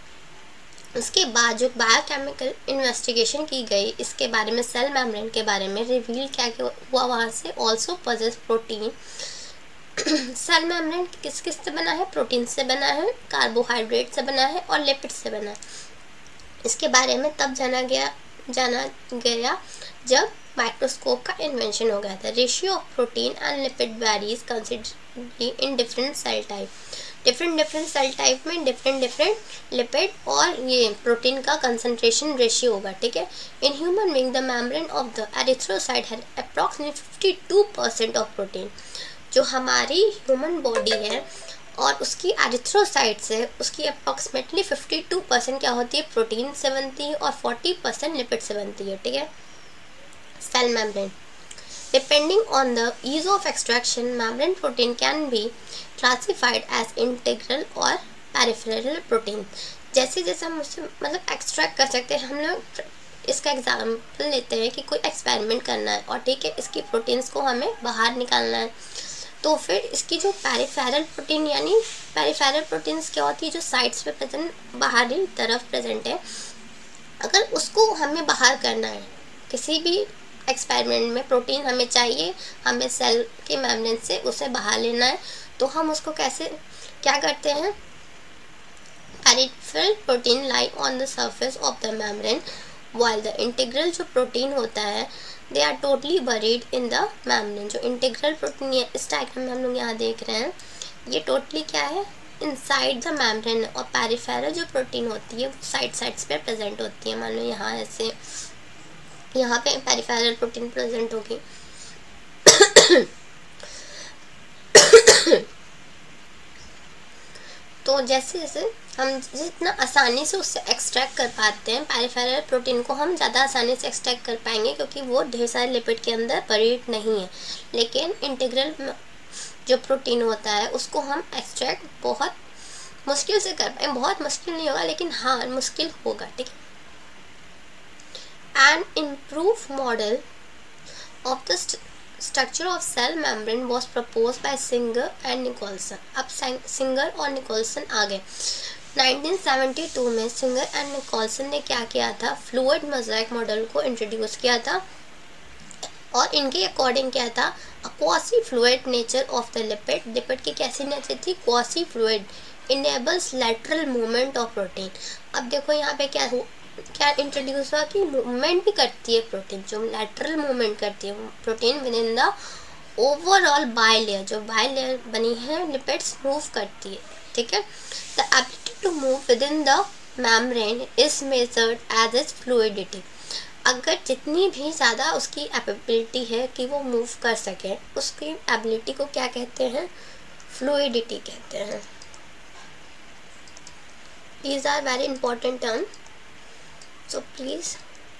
उसके बाद जो biochemical investigation की गई इसके बारे में, सेल मेम्ब्रेन के बारे में रिवील क्या हुआ वहाँ से? Also possess protein. Cell membrane किस किस से बना है? प्रोटीन से बना है, कार्बोहाइड्रेट से बना है और लिपिड से बना है. इसके बारे में तब जाना गया जाना गया जब माइक्रोस्कोप का इन्वेंशन हो गया था. Ratio of protein and lipid varies considerably in different cell type. Different different cell type में डिफरेंट डिफरेंट लिपिड और ये प्रोटीन का कंसंट्रेशन रेशियो होगा. ठीक है. In human being the membrane of the erythrocyte had approximately fifty two percent of protein. जो हमारी human body है और उसकी एरिथ्रोसाइट्स है, उसकी अप्रॉक्सिमेटली फिफ्टी टू परसेंट क्या होती है? प्रोटीन से बनती है और फोर्टी परसेंट लिपिड से बनती है. ठीक है. Cell membrane. Depending on the ease of extraction, membrane protein can be classified as integral or peripheral protein. जैसे जैसे हम उससे मतलब एक्सट्रैक्ट कर सकते हैं हम लोग इसका एग्जाम्पल लेते हैं कि कोई एक्सपेरिमेंट करना है और ठीक है, इसकी प्रोटीन्स को हमें बाहर निकालना है, तो फिर इसकी जो पेरिफेरल प्रोटीन यानी पेरिफेरल प्रोटीन्स क्या होती है, जो साइड्स पे प्रेजेंट, बाहरी तरफ प्रेजेंट है, अगर उसको हमें बाहर करना है, किसी भी एक्सपेरिमेंट में प्रोटीन हमें चाहिए, हमें सेल के मेम्ब्रेन से उसे बाहर लेना है, तो हम उसको कैसे क्या करते हैं, peripheral protein lie on the surface of the membrane while the integral जो प्रोटीन होता है they are totally buried in the membrane. जो इंटीग्रल प्रोटीन है, इस डायग्राम में हम लोग यहाँ देख रहे हैं, ये टोटली क्या है, इनसाइड द मेम्ब्रेन, और पेरिफेरल जो प्रोटीन होती है वो साइड साइड्स पे प्रेजेंट होती है। मान लो यहाँ ऐसे, यहाँ पे पेरिफेरल प्रोटीन प्रेजेंट होगी। तो जैसे जैसे हम जितना आसानी से उससे एक्सट्रैक्ट कर पाते हैं, पेरिफेरल प्रोटीन को हम ज़्यादा आसानी से एक्सट्रैक्ट कर पाएंगे क्योंकि वो ढेर सारे लिपिड के अंदर बरीड नहीं है। लेकिन इंटीग्रल जो प्रोटीन होता है उसको हम एक्सट्रैक्ट बहुत मुश्किल से कर पाएंगे। बहुत मुश्किल नहीं होगा, लेकिन हाँ मुश्किल होगा, ठीक है। An improve model of the structure of cell membrane was propose by Singer and Nicolson. अब सिंगर और निकोलसन आ गए। नाइनटीन सेवेंटी टू में सिंगर एंड निकोलसन ने क्या किया था, फ्लूइड मोज़ेक मॉडल को इंट्रोड्यूस किया था, और इनके अकॉर्डिंग क्या था, quasi fluid nature of the lipid. Lipid की कैसी नेचर थी, quasi fluid, enables lateral movement of protein. अब देखो यहाँ पे क्या हो, क्या इंट्रोड्यूस हुआ कि मूवमेंट भी करती है प्रोटीन, जो लैटरल मूवमेंट करती है protein with in the overall bilayer, जो बाइलेयर बनी है लिपिड्स मूव करती है, ठीक है। The ability to move with in the membrane is measured as its fluidity. अगर जितनी भी ज़्यादा उसकी एबिलिटी है कि वो मूव कर सके, उसकी एबिलिटी को क्या कहते हैं, फ्लूइडिटी कहते हैं। These are very important term, so please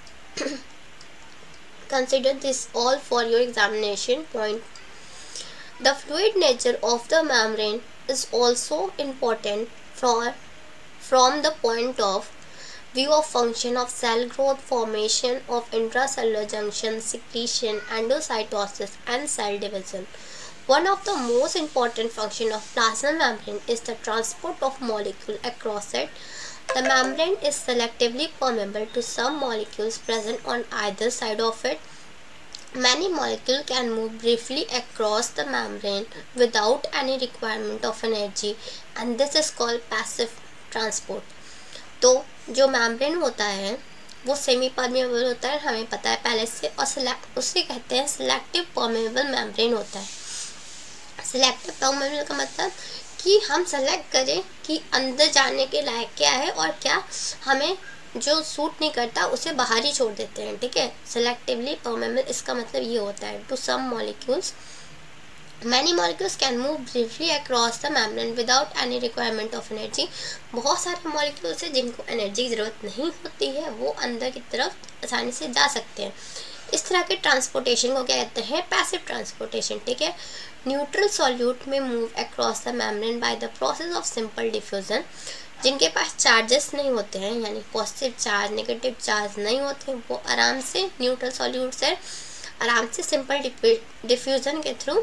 consider this all for your examination point. The fluid nature of the membrane is also important for from the point of view of function of cell growth, formation of intracellular junction, secretion, endocytosis and cell division. One of the most important function of plasma membrane is the transport of molecule across it. The membrane is selectively permeable to some molecules present on either side of it. Many molecules can move briefly across the membrane without any requirement of energy, and this is called passive transport. तो जो membrane होता है वो semi permeable होता है, हमें पता है पहले से, और select उसे कहते हैं selective permeable membrane होता है। selective permeable का मतलब कि हम सेलेक्ट करें कि अंदर जाने के लायक क्या है और क्या हमें जो सूट नहीं करता उसे बाहर ही छोड़ देते हैं, ठीक है। सेलेक्टिवली परमेबल, इसका मतलब ये होता है to some molecules, many molecules can move briefly across the membrane without any requirement of energy. बहुत सारे मॉलिक्यूल्स हैं जिनको एनर्जी की ज़रूरत नहीं होती है, वो अंदर की तरफ आसानी से जा सकते हैं। इस तरह के ट्रांसपोर्टेशन को क्या कहते हैं, पैसिव ट्रांसपोर्टेशन, ठीक है। Neutral solute may move across the membrane by the process of simple diffusion. जिनके पास चार्जेस नहीं होते हैं, यानी पॉजिटिव चार्ज नेगेटिव चार्ज नहीं होते, वो आराम से न्यूट्रल सॉल्यूट से आराम से सिंपल डिफ्यूजन के थ्रू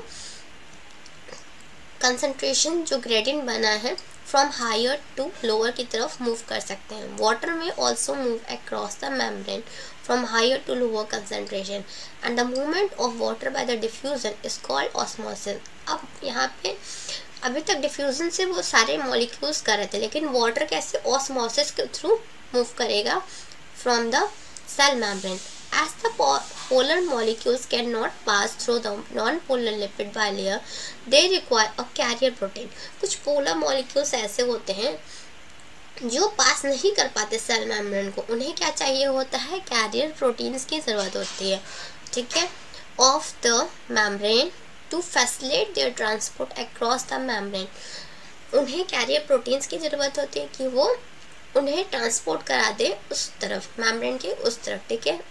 कंसंट्रेशन जो ग्रेडियंट बना है फ्रॉम हायर टू लोअर की तरफ मूव कर सकते हैं। Water may also move across the membrane from higher to lower concentration and the movement of water by the diffusion is called osmosis. अब यहाँ पे अभी तक डिफ्यूजन से वो सारे मॉलिक्यूल्स कर रहे थे, लेकिन वाटर कैसे ऑस्मोसिस के थ्रू मूव करेगा from the cell membrane. As the polar molecules cannot pass through the non-polar lipid bilayer, they require a carrier protein. कुछ polar molecules ऐसे होते हैं जो पास नहीं कर पाते सेल मेम्ब्रेन को, उन्हें क्या चाहिए होता है, कैरियर प्रोटीन्स की ज़रूरत होती है, ठीक है, of the membrane to facilitate their transport across the membrane. उन्हें कैरियर प्रोटीन्स की ज़रूरत होती है कि वो उन्हें ट्रांसपोर्ट करा दे उस तरफ, मेम्ब्रेन के उस तरफ, ठीक है।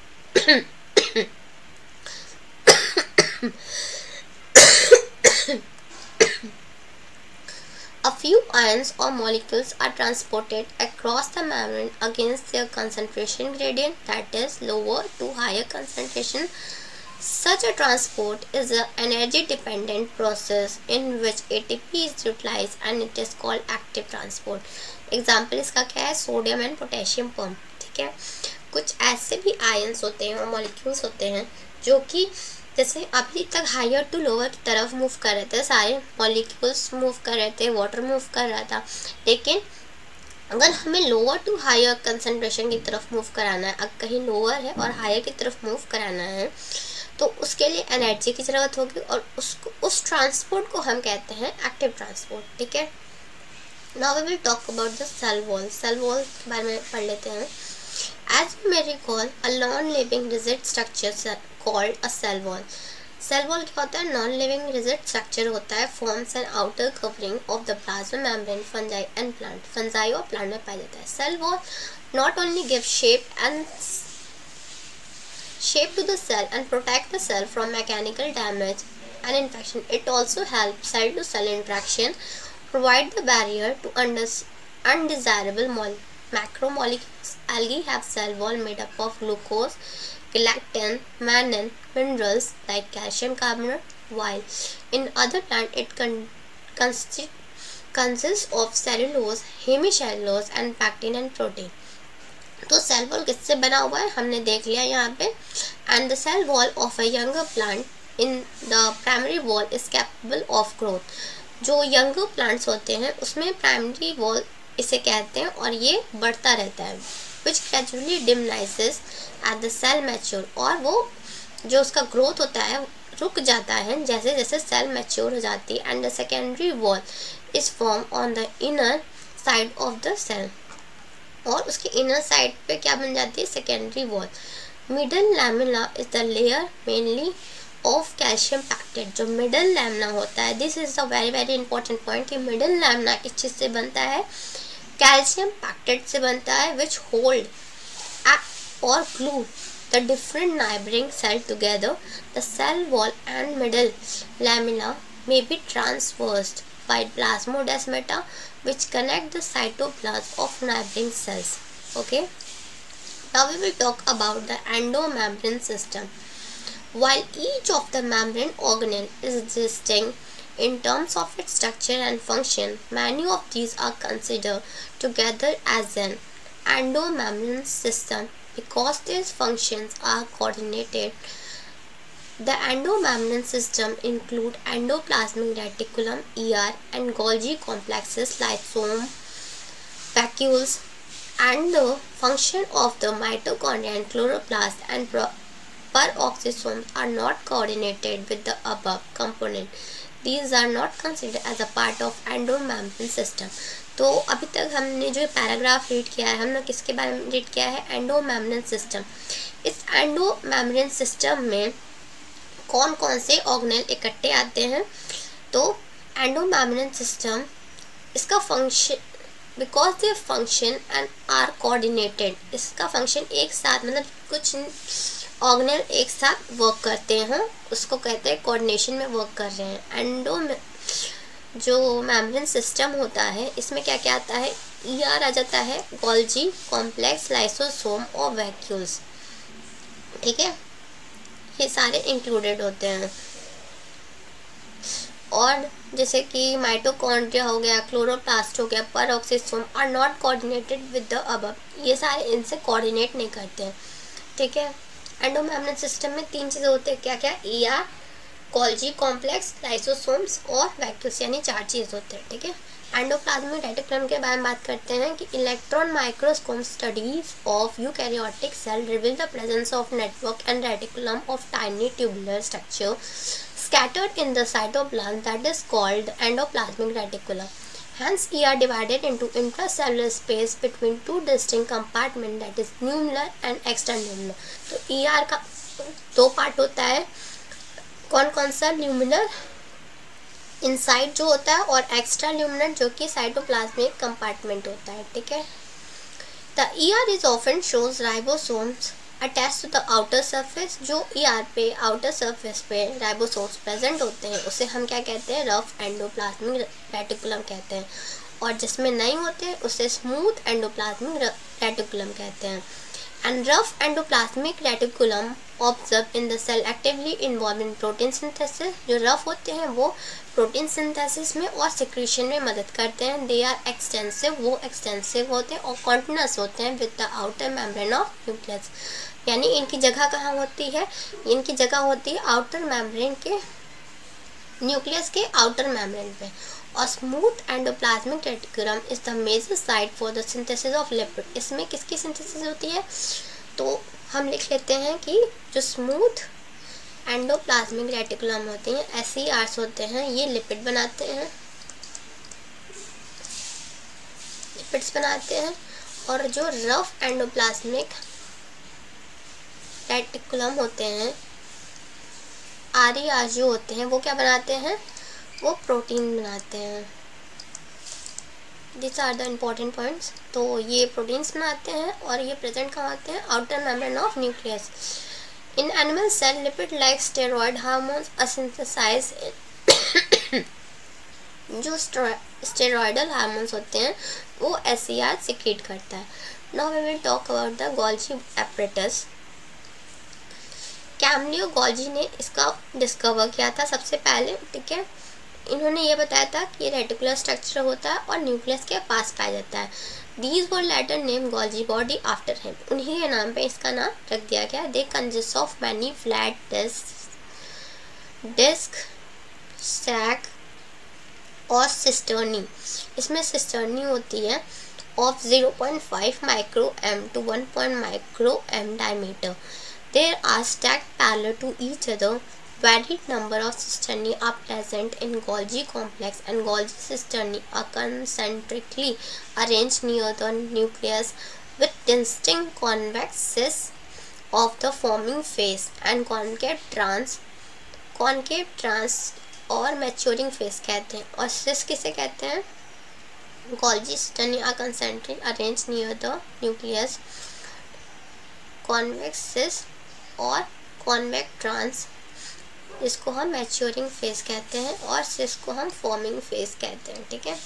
A few ions or molecules are transported across the membrane against their concentration gradient, that is lower to higher concentration. Such a transport is an energy dependent process in which A T P is utilized and it is called active transport. Example इसका क्या है, sodium and potassium pump. ठीक है, कुछ ऐसे भी ions होते हैं और मॉलिक्यूल्स होते हैं जो कि जैसे अभी तक हायर टू लोअर की तरफ मूव कर रहे थे, सारे मॉलिक्यूल्स मूव कर रहे थे, वाटर मूव कर रहा था, लेकिन अगर हमें लोअर टू हायर कंसंट्रेशन की तरफ मूव कराना है, अगर कहीं लोअर है और हायर की तरफ मूव कराना है, तो उसके लिए एनर्जी की ज़रूरत होगी और उसको उस ट्रांसपोर्ट को हम कहते हैं एक्टिव ट्रांसपोर्ट. ठीक है, now we will talk about the cell wall. Cell wall के बारे में पढ़ लेते हैं. As you may recall, a non living rigid structure called a cell wall. Cell wall क्या होता है, नॉन लिविंग रिजिड स्ट्रक्चर होता है, forms an outer covering of the plasma membrane, fungi and plant. Fungi और plant में पाया जाता है. Cell wall not only give shape and shape to the cell and protect the cell from mechanical damage and infection. It also helps cell to cell interaction, provide the barrier to undesirable macromolecules. Algae have cell wall made up of glucose, gelatin, mannan, minerals like calcium carbonate, while in other plant it con consists of cellulose, hemicellulose and pectin and protein. तो cell wall किससे बना हुआ है हमने देख लिया यहाँ पे. And the cell wall of a younger plant in the primary wall is capable of growth. जो यंगर प्लांट्स होते हैं उसमें प्राइमरी वॉल इसे कहते हैं और ये बढ़ता रहता है, which gradually diminishes at the cell mature. और वो जो उसका ग्रोथ होता है रुक जाता है जैसे जैसे सेल मैच्योर हो जाती है. And the secondary wall is form on the inner side of the cell. और उसके इनर साइड पे क्या बन जाती है, secondary wall. Middle lamina is the layer mainly of calcium pectate. जो मिडल लैमिना होता है, this is the very very important point कि मिडल लैमिना किस चीज़ से बनता है, कैल्शियम पैक्टेट से बनता है, विच होल्ड और glue the different neighbouring cell together. The cell wall and middle lamina may be traversed by plasmodesmata which connect the cytoplasm of neighboring cells. Okay, now we will talk about the endomembrane system. While each of the membrane organelle is distinct in terms of its structure and function, many of these are considered together as an endomembrane system because their functions are coordinated. The endomembrane system include endoplasmic reticulum E R and Golgi complexes, lysosome, vacuoles, and the function of the mitochondria and chloroplast and peroxisome are not coordinated with the above component. These are not considered as a part of endomembrane system. तो अभी तक हमने जो paragraph read किया है, हमने किसके बारे में रीड किया है, एंडोमेम्ब्रेन सिस्टम. इस एंडोमेम्ब्रेन सिस्टम में कौन कौन से ऑर्गेनेल इकट्ठे आते हैं. तो एंडोमेम्ब्रेन सिस्टम इसका function because they function and are coordinated. इसका फंक्शन एक साथ मतलब कुछ ऑर्गेनेल एक साथ वर्क करते हैं, उसको कहते हैं कोऑर्डिनेशन में वर्क कर रहे हैं. एंडो जो मेम्ब्रेन सिस्टम होता है इसमें क्या क्या आता है, ई आर आ जाता है, गोल्जी कॉम्प्लेक्स, लाइसोसोम और वैक्यूल्स. ठीक है, ये सारे इंक्लूडेड होते हैं. और जैसे कि माइटोकॉन्ड्रिया हो गया, क्लोरोप्लास्ट हो गया, peroxisome are not coordinated with the above. ये सारे इनसे कोऑर्डिनेट नहीं करते हैं. ठीक है, एंडोमेम्ब्रेन सिस्टम में तीन चीज़ें होते हैं, क्या क्या, E R, Golgi complex, lysosomes और वैक्यूल्स, यानी चार चीज़ होते हैं. ठीक है, एंडोप्लाज्मिक रेटिकुलम के बारे में बात करते हैं कि electron microscope studies of eukaryotic cell reveal the presence of network and reticulum of tiny tubular structure scattered in the cytoplasm that is called endoplasmic reticulum. Hence, E are divided into intracellular space between two distinct compartments, that is nuclear and extranuclear. तो E R का दो part होता है, कौन कौन सा, ल्यूमिनर inside जो होता है और एक्स्ट्रा ल्यूमिनर जो कि साइटोप्लाज्मिक कंपार्टमेंट होता है. ठीक है, the E R is often shows ribosomes attach to the outer surface. जो ईआर पे आउटर सरफेस पे राइबोसोम्स प्रेजेंट होते हैं उसे हम क्या कहते हैं, रफ एंडोप्लाज्मिक रेटिकुलम कहते हैं, और जिसमें नहीं होते उसे स्मूथ एंडोप्लाज्मिक रेटिकुलम कहते हैं। And rough endoplasmic reticulum observe in the cell actively involve in protein synthesis. जो रफ होते हैं वो प्रोटीन सिंथेसिस में और सिक्रीशन में मदद करते हैं। दे आर एक्सटेंसिव, वो एक्सटेंसिव होते हैं और कॉन्टिन्यूस होते हैं with the outer membrane of nucleus. यानी इनकी जगह कहाँ होती है, इनकी जगह होती है आउटर मेम्ब्रेन के, न्यूक्लियस के आउटर मेम्ब्रेन पे। और smooth endoplasmic reticulum is the major site for the synthesis of lipid. इसमें किसकी सिंथेसिस होती है, तो हम लिख लेते हैं कि जो स्मूथ एंडोप्लाज्मिक रेटिकुलम होते हैं, एस ई आर्स होते हैं, ये लिपिड बनाते हैं, लिपिड्स बनाते हैं। और जो रफ एंडोप्लाज्मिक रेटिकुलम होते हैं, आर ई आर जो होते हैं, वो क्या बनाते हैं, वो प्रोटीन बनाते हैं। This are the important points. तो ये प्रोटीन्स बनाते हैं और ये प्रेजेंट कहाँ होते हैं, outer membrane of nucleus. In animal cell lipid like steroid hormones are synthesized. जो स्टेरॉयडल हार्मोन्स होते हैं वो एस ई आर सिक्रीट करता है। Now we will talk about the Golgi apparatus. Camillo Golgi ने इसका डिस्कवर किया था सबसे पहले, ठीक है। इन्होंने ये बताया था कि ये रेटिकुलर स्ट्रक्चर होता है और न्यूक्लियस के पास पाया जाता है। These were later named Golgi body after him. उन्हीं के नाम पे इसका नाम रख दिया गया। They consist of many flat disc disc sac और सिस्टर्नी। इसमें सिस्टर्नी होती है of zero point five micro M to one point micro M diameter. There are stacked parallel to each other. Varied number of cisternae are present in Golgi complex, and Golgi cisternae are concentrically arranged near the nucleus with distinct convex cis of the forming phase and concave trans concave trans और maturing phase कहते हैं। और cis किसे कहते हैं, Golgi cisternae are concentrically arranged near the nucleus, convex cis और convex trans, इसको हम मैच्योरिंग फेज कहते हैं, और सिस को हम फॉर्मिंग फेज कहते हैं, ठीक है।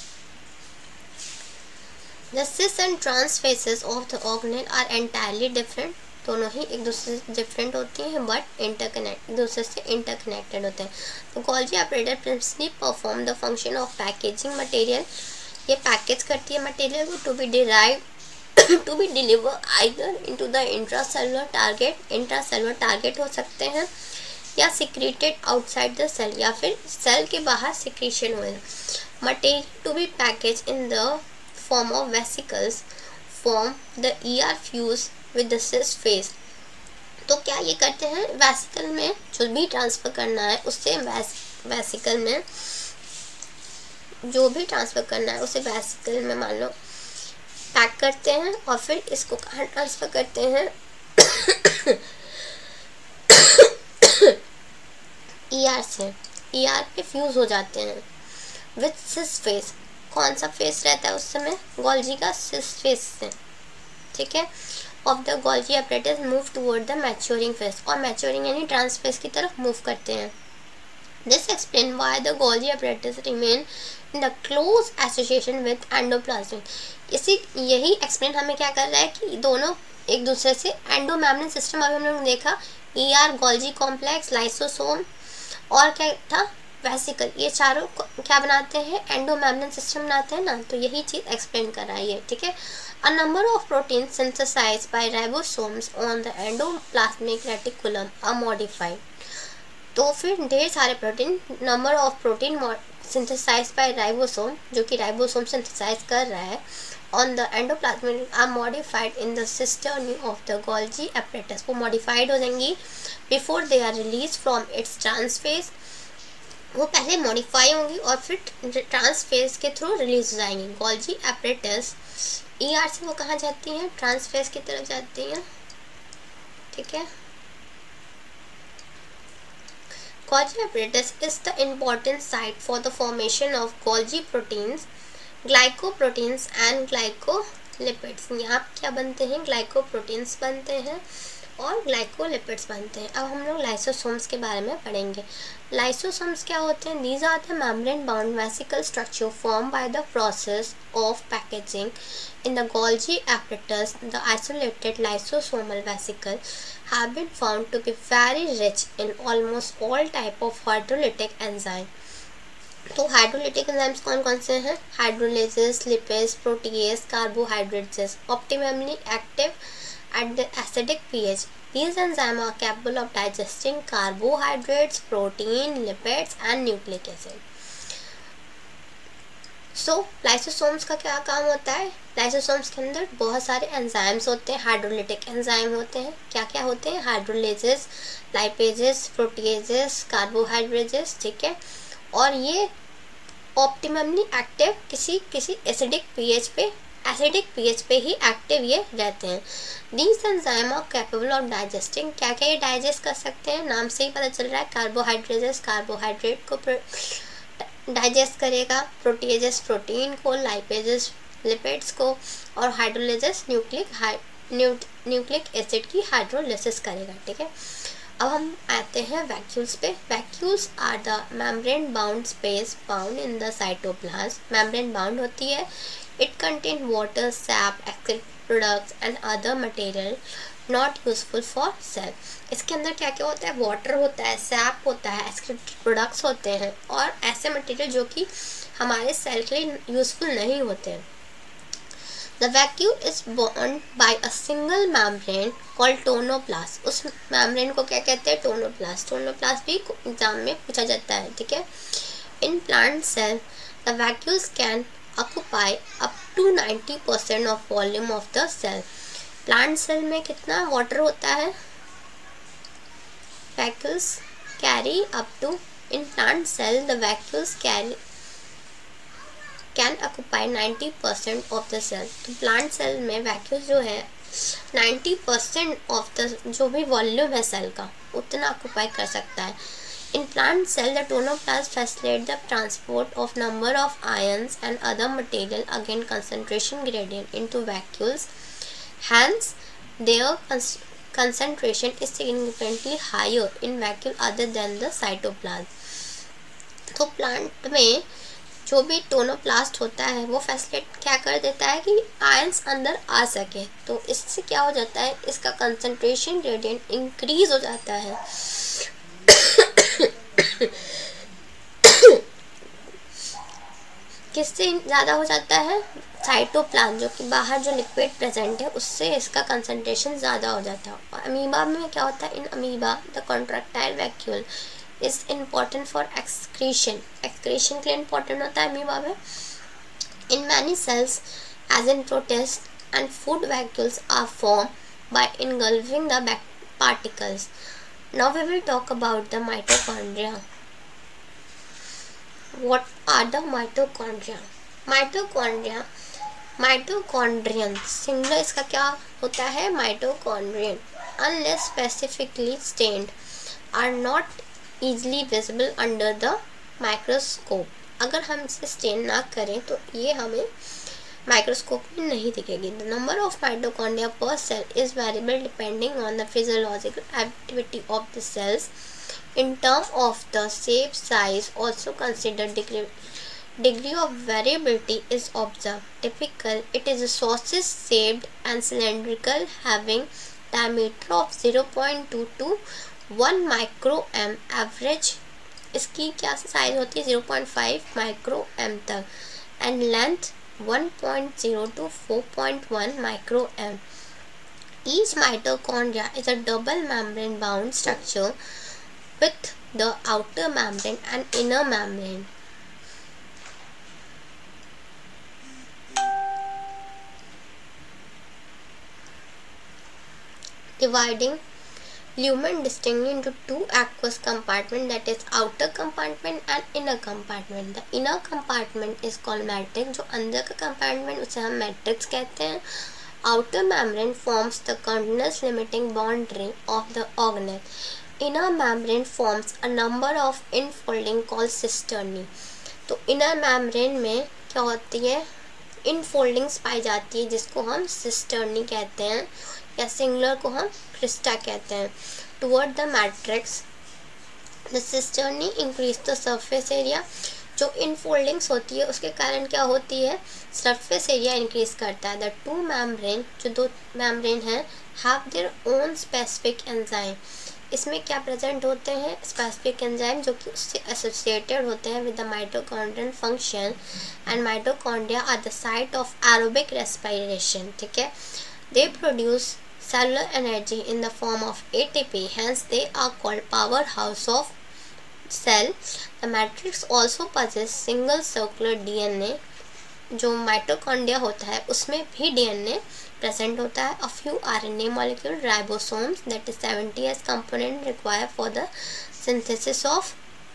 The cis and trans faces of the organelle are entirely different. दोनों ही एक दूसरे से डिफरेंट होती हैं बट इंटरकनेक्ट, एक दूसरे से इंटरकनेक्टेड होते हैं। तो Golgi operator principally perform the function of packaging material. ये पैकेज करती है मटेरियल को to be derive to be delivered either into the intracellular target, intracellular target हो सकते हैं, या secreted outside the cell, या फिर सेल के बाहर secretion होगा। Material to be packaged in the form of vesicles form the E R fuse with the cis phase। तो क्या ये करते हैं, वेसिकल में जो भी ट्रांसफ़र करना है उससे वेसिकल में जो भी ट्रांसफ़र करना है उसे वेसिकल में मान लो पैक करते हैं, और फिर इसको कहाँ ट्रांसफ़र करते हैं, ईआर से, ईआर पे फ्यूज़ हो जाते हैं विथ सिस फेस। कौन सा फेस रहता है उस समय, गोल्जी का सिस फेस से, ठीक है। Of the Golgi apparatus move toward the maturing face, और मैच्योरिंग यानी ट्रांस फेस की तरफ मूव करते हैं। This explain why the Golgi apparatus remain in the close association with endoplasmic. इसी यही एक्सप्लेन हमें क्या कर रहा है कि दोनों एक दूसरे से, एंडोमेम्ब्रेन सिस्टम अभी हमने देखा, E R, Golgi complex, lysosome और क्या था, वेसिकल, ये चारों क्या बनाते हैं, एंडोमेम्ब्रेन सिस्टम बनाते हैं ना। तो यही चीज़ एक्सप्लेन कर रहा है ये, ठीक है। A number of protein synthesized by ribosomes on the endoplasmic reticulum are modified. तो फिर ढेर सारे protein, number of protein synthesized by ribosome, जो कि राइबोसोम सिंथेसाइज कर रहा है on the endoplasmic are modified in the cisternae of the Golgi apparatus। वो modified हो जाएंगी before they are released from its trans phase। वो पहले modify होंगी और फिर trans phase के थ्रू रिलीज हो जाएंगी। Golgi apparatus E R से वो कहाँ जाती हैं, trans phase की तरफ जाती हैं, ठीक है। Golgi apparatus is the important site for the formation of Golgi proteins, glycoproteins and glycolipids. यहाँ क्या बनते हैं, ग्लाइकोप्रोटीन्स बनते हैं और ग्लाइकोलिपिड्स बनते हैं। अब हम लोग लाइसोसोम्स के बारे में पढ़ेंगे। लाइसोसोम्स क्या होते हैं? These are the membrane bound vesicle structure form by the process of packaging in the Golgi apparatus. The isolated lysosomal vesicle have been found to be very rich in almost all type of hydrolytic enzyme. तो hydrolytic enzymes कौन कौन से हैं? Hydrolases, lipase, protease, carbohydrates, optimally active at the acidic pH. These enzymes are capable of digesting carbohydrates, protein, lipids and nucleic acid. So so, lysosomes का क्या काम होता है? लाइसोसोम्स के अंदर बहुत सारे एंजाइम्स होते हैं, हाइड्रोलिटिक एंजाइम होते हैं। क्या क्या होते हैं? हाइड्रोलेजेस, लाइपेजेस, प्रोटीएजेस, कार्बोहाइड्रेजेस, ठीक है। और ये ऑप्टिममली एक्टिव किसी किसी एसिडिक पीएच पे एसिडिक पीएच पे ही एक्टिव ये रहते हैं। These enzyme are capable of digesting, क्या क्या ये डाइजेस्ट कर सकते हैं? नाम से ही पता चल रहा है। कार्बोहाइड्रेजेस कार्बोहाइड्रेट को डाइजेस्ट करेगा, प्रोटीएजेस प्रोटीन को, लाइपेजेस लिपिड्स को, और हाइड्रोलेजेस न्यूक्लिक न्यूक्लिक एसिड की हाइड्रोलिसिस करेगा, ठीक है। अब हम आते हैं वैक्यूल्स पे। Vacuoles are the membrane bound space found in the cytoplasm. Membrane bound होती है। It contain water, sap, active products and other material not useful for cell. इसके अंदर क्या क्या होता है? वाटर होता है, सैप होता है, एक्टिव प्रोडक्ट्स होते हैं और ऐसे मटेरियल जो कि हमारे सेल के लिए यूजफुल नहीं होते हैं। The vacuole is bound by a single membrane called tonoplast. उस membrane को क्या कहते हैं? टोनोप्लास्ट। टोनोप्लास्ट भी एग्जाम में पूछा जाता है, ठीक है। In plant cell, the vacuoles can occupy up to ninety percent of volume of the cell. Plant cell में कितना वाटर होता है? Vacuoles carry up to in plant cell the vacuoles carry can occupy ninety percent of the cell. तो plant cell में vacuole जो है ninety percent of the जो भी वॉल्यूम है सेल का उतना ऑक्यूपाई कर सकता है। In plant cell the tonoplast facilitate the transport of number of ions and other material again concentration gradient into vacuoles, hence their concentration is significantly higher in vacuole other than the cytoplasm. तो plant में जो भी tonoplast होता है वो facilitate क्या कर देता है कि आयंस अंदर आ सके। तो इससे क्या हो जाता है? इसका कंसंट्रेशन ग्रेडियंट इंक्रीज हो जाता है। किससे ज़्यादा हो जाता है? साइटोप्लाज्म, जो कि बाहर जो लिक्विड प्रेजेंट है उससे इसका कंसंट्रेशन ज़्यादा हो जाता है। और अमीबा में क्या होता है? In amoeba the contractile vacuole is important for excretion. excretion के लिए important होता है अमीबा में। In many cells, as in protist and food vacuoles are formed by engulfing the particles. Now we will talk about the mitochondria. What are the mitochondria? Mitochondria, mitochondrion, singular इसका क्या होता है? mitochondrion, unless specifically stained, are not easily visible under the microscope. अगर हम इसे stand ना करें तो ये हमें माइक्रोस्कोप में नहीं दिखेगी। The number of mitochondria per cell is variable depending on the physiological activity of the cells. In terms of the shape, size, also considered degree degree of variability is observed. Typical, it is a sausage shaped and cylindrical, having diameter of zero point two to one micro M. Average इसकी क्या size होती है? Zero point five micro M तक, and length one point zero to four point one micro M. Each mitochondria is a double membrane bound structure with the outer membrane and inner membrane. Dividing lumen distinctly into two aqueous compartments, that is outer compartment and inner compartment. The inner compartment is called matrix. जो अंदर का compartment उसे हम matrix कहते हैं। Outer membrane forms the continuous limiting boundary of the organelle. Inner membrane forms a number of infolding called cisternae. तो inner membrane में क्या होती है? इनफोल्डिंग्स पाई जाती है जिसको हम सिस्टर्नी कहते हैं या सिंगुलर को हम क्रिस्टा कहते हैं। Toward the matrix the cisternae increase the surface area. जो इनफोल्डिंग्स होती है उसके कारण क्या होती है, सरफेस एरिया इंक्रीज करता है। द टू मेम्ब्रेन, जो दो मेम्ब्रेन हैं, have their own specific enzyme. इसमें क्या प्रेजेंट होते हैं, स्पेसिफिक एंजाइम जो कि उससे एसोसिएटेड होते हैं with the mitochondrial function and mitochondria are the site of aerobic respiration. ठीक है, they produce cellular energy in the form of A T P, hence they are called powerhouse of cell. The matrix also possess single circular D N A. जो mitochondria होता है उसमें भी D N A present होता है. A few R N A molecule ribosomes, that is seventy S component required for the synthesis of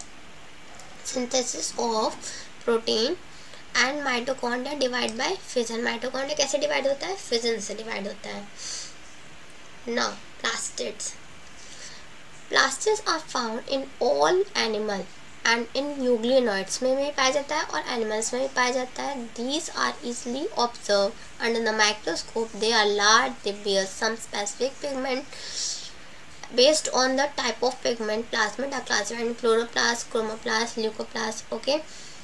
synthesis of protein. And mitochondria divide by fission. Mitochondria कैसे divide होता है, fission से divide होता है. Now, plastids. Plastids are found in all animal and in euglenoids में भी पाया जाता है और animals में भी पाया जाता है. These are easily observed under the microscope. They are large. They bear some specific pigment. Based on the type of pigment, plasmid are classified in chloroplast, chromoplast, leucoplast. Okay.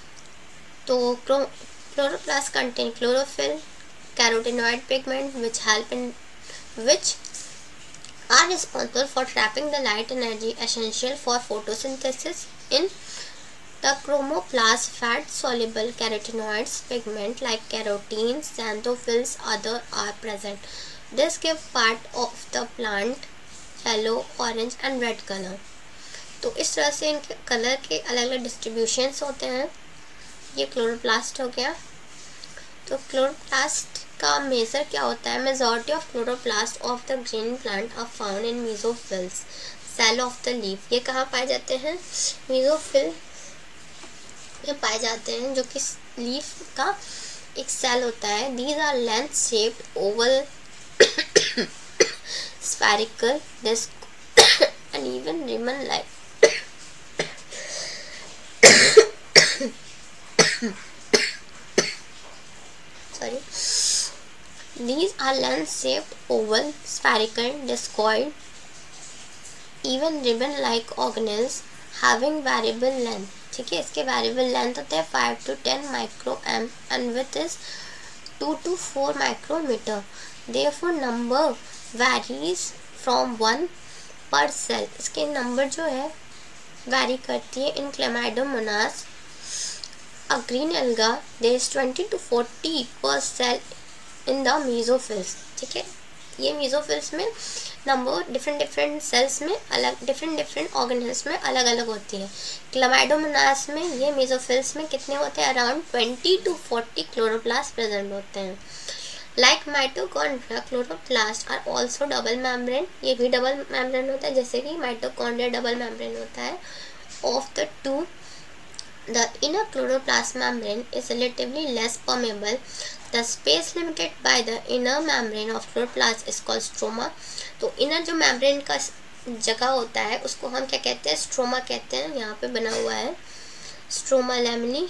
तो chloroplast contain chlorophyll, carotenoid pigment, which help in which are responsible for trapping the light energy essential for photosynthesis. In the chromoplast, fat soluble carotenoids pigment like carotene, xanthophylls, other are present. This give part of the plant yellow, orange and red color. तो इस तरह से इनके colour के अलग अलग distributions होते हैं. ये क्लोरोप्लास्ट हो गया. तो क्लोरोप्लास्ट का मेजर क्या होता है, majority of chloroplast of the green plant are found in mesophylls cell of the leaf. ये कहाँ पाए जाते हैं, मेसोफिल में पाए जाते हैं जो कि लीफ का एक सेल होता है. These are length shaped oval spherical disc and even ribbon like. Sorry. These are lens-shaped, oval, spherical, discoid, even ribbon-like organelles having variable length. ठीक है, इसके variable length होते हैं five to ten microam and width is two to four micrometer. Therefore, number varies from one per cell. इसके number जो है vary करती है. In Chlamydomonas, a green alga, there is twenty to forty per cell in the mesophils. ठीक है, ये mesophils में number different different cells में अलग डिफरेंट डिफरेंट ऑर्गेनल्स में अलग अलग होती है. क्लामाइडोमोनास में ये mesophils में कितने होते हैं, around twenty to forty chloroplast present होते हैं. Like mitochondria, chloroplast are also double membrane. ये भी डबल मेम्ब्रेन होता है जैसे कि माइटोकॉन्ड्रिया डबल मेम्ब्रेन होता है. Of the two, the inner chloroplast membrane is relatively less permeable. The space limited by the inner membrane of chloroplast is called stroma. तो inner जो membrane का जगह होता है उसको हम क्या कहते हैं, स्ट्रोमा कहते हैं. यहाँ पे बना हुआ है स्ट्रोमा लैमिनी.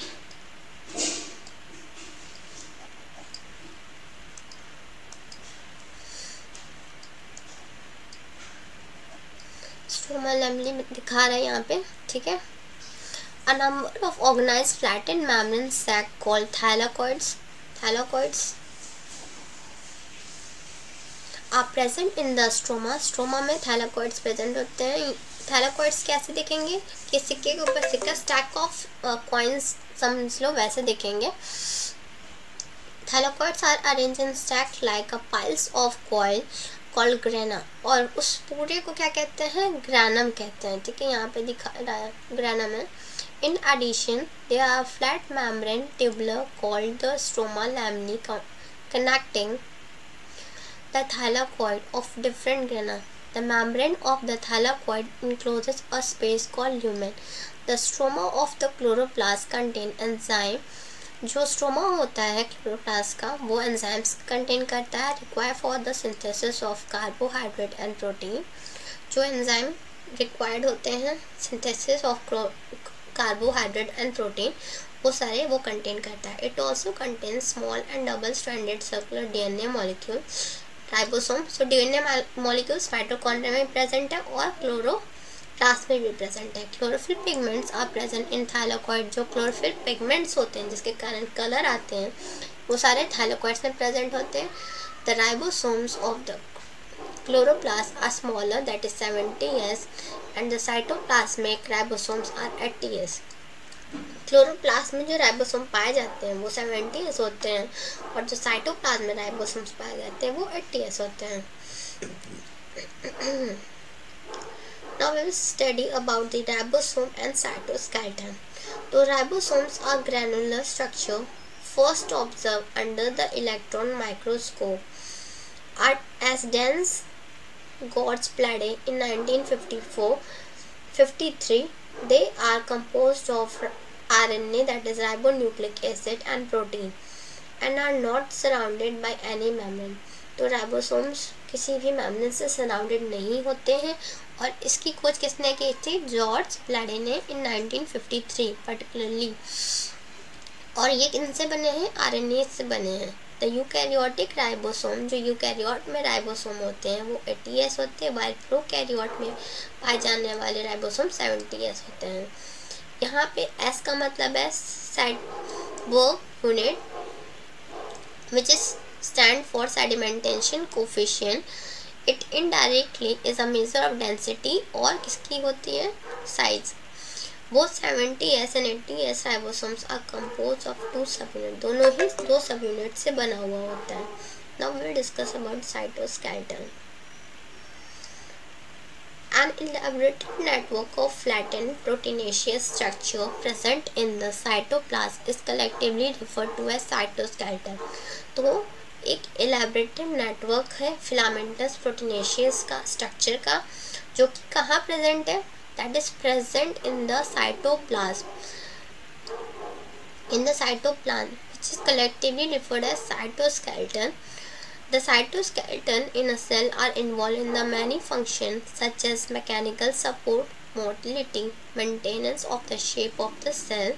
स्ट्रोमा लैमिनी दिखा रहा है यहाँ पे. ठीक है, a number of organized flattened membrane sac called thylakoids thylakoids are present in the stroma. stroma में thylakoids present होते हैं. thylakoids कैसे दिखेंगे कि सिक्के के ऊपर सिक्का stack of coins समझ लो वैसे दिखेंगे. thylakoids are arranged in stack like a piles of coil called grana. और उस पूरे को क्या कहते हैं, ग्रैनम कहते हैं. ठीक है, यहाँ पे दिखा रहा है ग्रैनम है. In addition, there are flat membrane tubular called the stroma lamini connecting the thylakoid of different grana. The membrane of the thylakoid encloses a space called lumen. The stroma of the chloroplast contain enzyme. जो stroma होता है chloroplast का वो enzymes contain करता है require for the synthesis of carbohydrate and protein. जो enzyme required होते हैं synthesis of carbohydrate and protein वो सारे वो कंटेन करता है। It also contain small and double stranded circular DNA molecule ribosome. So DNA molecules mitochondria में present है और क्लोरोप्लास्ट में भी प्रेजेंट है। Chlorophyll pigments are present in thylakoid. जो क्लोरोफिल पिगमेंट्स होते हैं जिसके कारण कलर आते हैं वो सारे थाइलाकॉइड्स में प्रेजेंट होते हैं। The ribosomes of the chloroplasts are smaller, that is seventy S, and the cytoplasmic ribosomes are eighty S. Chloroplast में जो राइबोसोम पाए जाते हैं वो सेवेंटी एस होते हैं और जो साइटोप्लाज्म में राइबोसोम्स पाए जाते हैं वो एट्टी एस होते हैं। Now we will study about the ribosome and cytoskeleton. So ribosomes are granular structure first observed under the electron microscope. Are as dense Gauge Plaidy in nineteen fifty-four fifty-three. They are composed of R N A, that is ribonucleic acid, and protein, and are not surrounded by any membrane. तो ribosomes किसी भी membrane से surrounded नहीं होते हैं और इसकी खोज किसने की थी? जॉर्ज प्लैडी ने in nineteen fifty three particularly. और ये किनसे बने हैं? आरएनए से बने हैं। द यूकैरियोटिक राइबोसोम, जो यूकैरियोट में राइबोसोम होते हैं वो एटी एस होते हैं, वाइल प्रोकैरियोट में पाए जाने वाले राइबोसोम सेवेंटी एस होते हैं। यहाँ पे एस का मतलब है cytoskeleton unit, which is stand for sedimentation coefficient. It indirectly is a major of density, और किसकी होती है? Size. Both seventy S and eighty S ribosomes are composed of two subunits. दोनों ही दो सबयूनिट से बना हुआ होता है। Now we will discuss about cytoskeleton. An elaborate network of flattened proteinaceous structure present in the cytoplasm is collectively referred to as cytoskeleton. तो एक elaborate network है filamentous proteinaceous का स्ट्रक्चर का, जो कि कहाँ प्रेजेंट है? That is present in the cytoplasm, in the cytoplasm, which is collectively referred as cytoskeleton. The cytoskeleton in a cell are involved in the many functions such as mechanical support, motility, maintenance of the shape of the cell.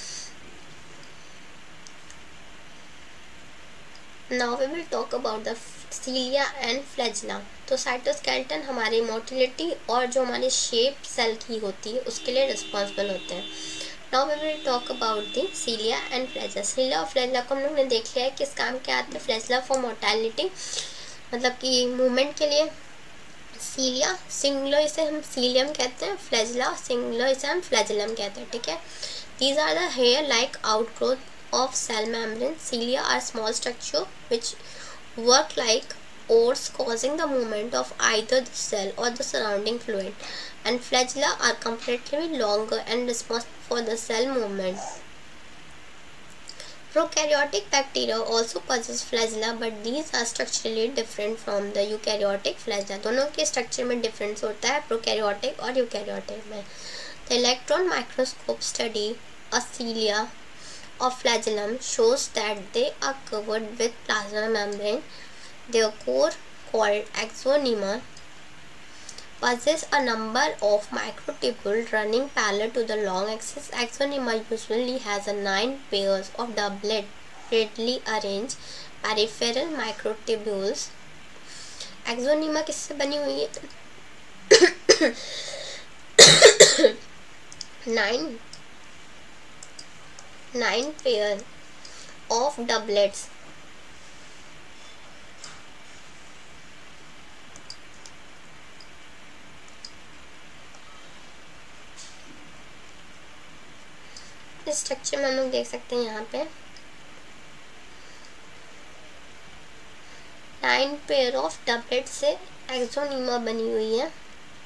Now we will talk about the cilia and flagella. तो cytoskeleton हमारी motility और जो हमारी shape cell की होती है उसके लिए रिस्पॉन्सिबल होते हैं। Now we will talk about the cilia and flagella. Cilia और फ्लैजेला को हम लोग ने देख लिया है किस काम के आते हैं। फ्लैजेला फॉर मोर्टेलिटी, मतलब कि मूवमेंट के लिए। सीलिया सिंगुलर इसे हम सीलियम कहते हैं, फ्लैजेला सिंगुलर इसे हम फ्लैजेलम कहते हैं, ठीक है। These are the hair like outgrowth of cell membrane. Cilia are small structure which work like oars causing the movement of either the cell or the surrounding fluid, and flagella are comparatively longer and responsible for the cell movement. Prokaryotic bacteria also possess flagella, but these are structurally different from the eukaryotic flagella. दोनों के structure में difference होता है prokaryotic और eukaryotic में। The electron microscope study a cilia of flagellum shows that they are covered with plasma membrane. Their core, called axonema, possess a number of microtubules running parallel to the long axis. Axonema usually has a nine pairs of doublet readily arranged peripheral microtubules. Axonema किससे बनी हुई है? nine nine pair of doublets इस structure में हम लोग देख सकते हैं यहाँ पे नाइन पेयर ऑफ डबलेट से एक्सोनीमा बनी हुई है।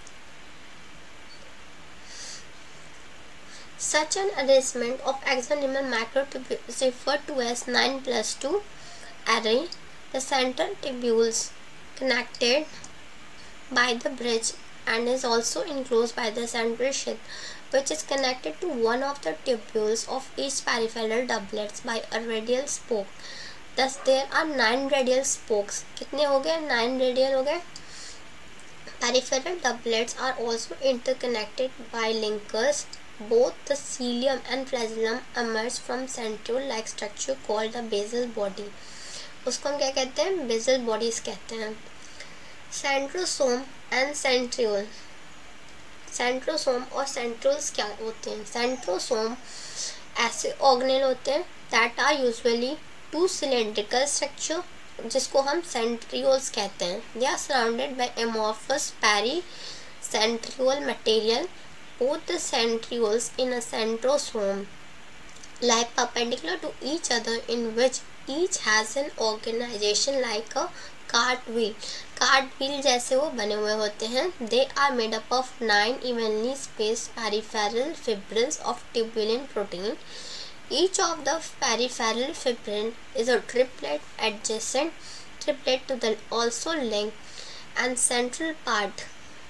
Such an arrangement of axonal macrotubules is referred to as nine plus two array. The central tubules connected by the bridge and is also enclosed by the central sheath, which is connected to one of the tubules of each peripheral doublets by a radial spoke. Thus there are nine radial spokes. कितने हो गए? nine radial हो गए। Peripheral doublets are also interconnected by linkers both the cilium and flagellum emerge from centriole-like structure called the basal body. उसको हम क्या कहते हैं? बेसल बॉडीज कहते हैं. Centrosome and centriole. सेंट्रोसोम और सेंट्रियोल्स क्या होते हैं? सेंट्रोसोम ऐसे ऑर्गेनेल होते हैं that are usually two cylindrical structure, जिसको हम सेंट्रियोल्स कहते हैं. दे are surrounded by amorphous peri centriole material. Both the centrioles in a centrosome lie perpendicular to each other, in which each has an organization like a cartwheel. Cartwheel जैसे वो बने हुए होते हैं. They are made up of nine evenly spaced peripheral fibrils of tubulin protein. Each of the peripheral fibril is a triplet adjacent triplet to the also linked and central part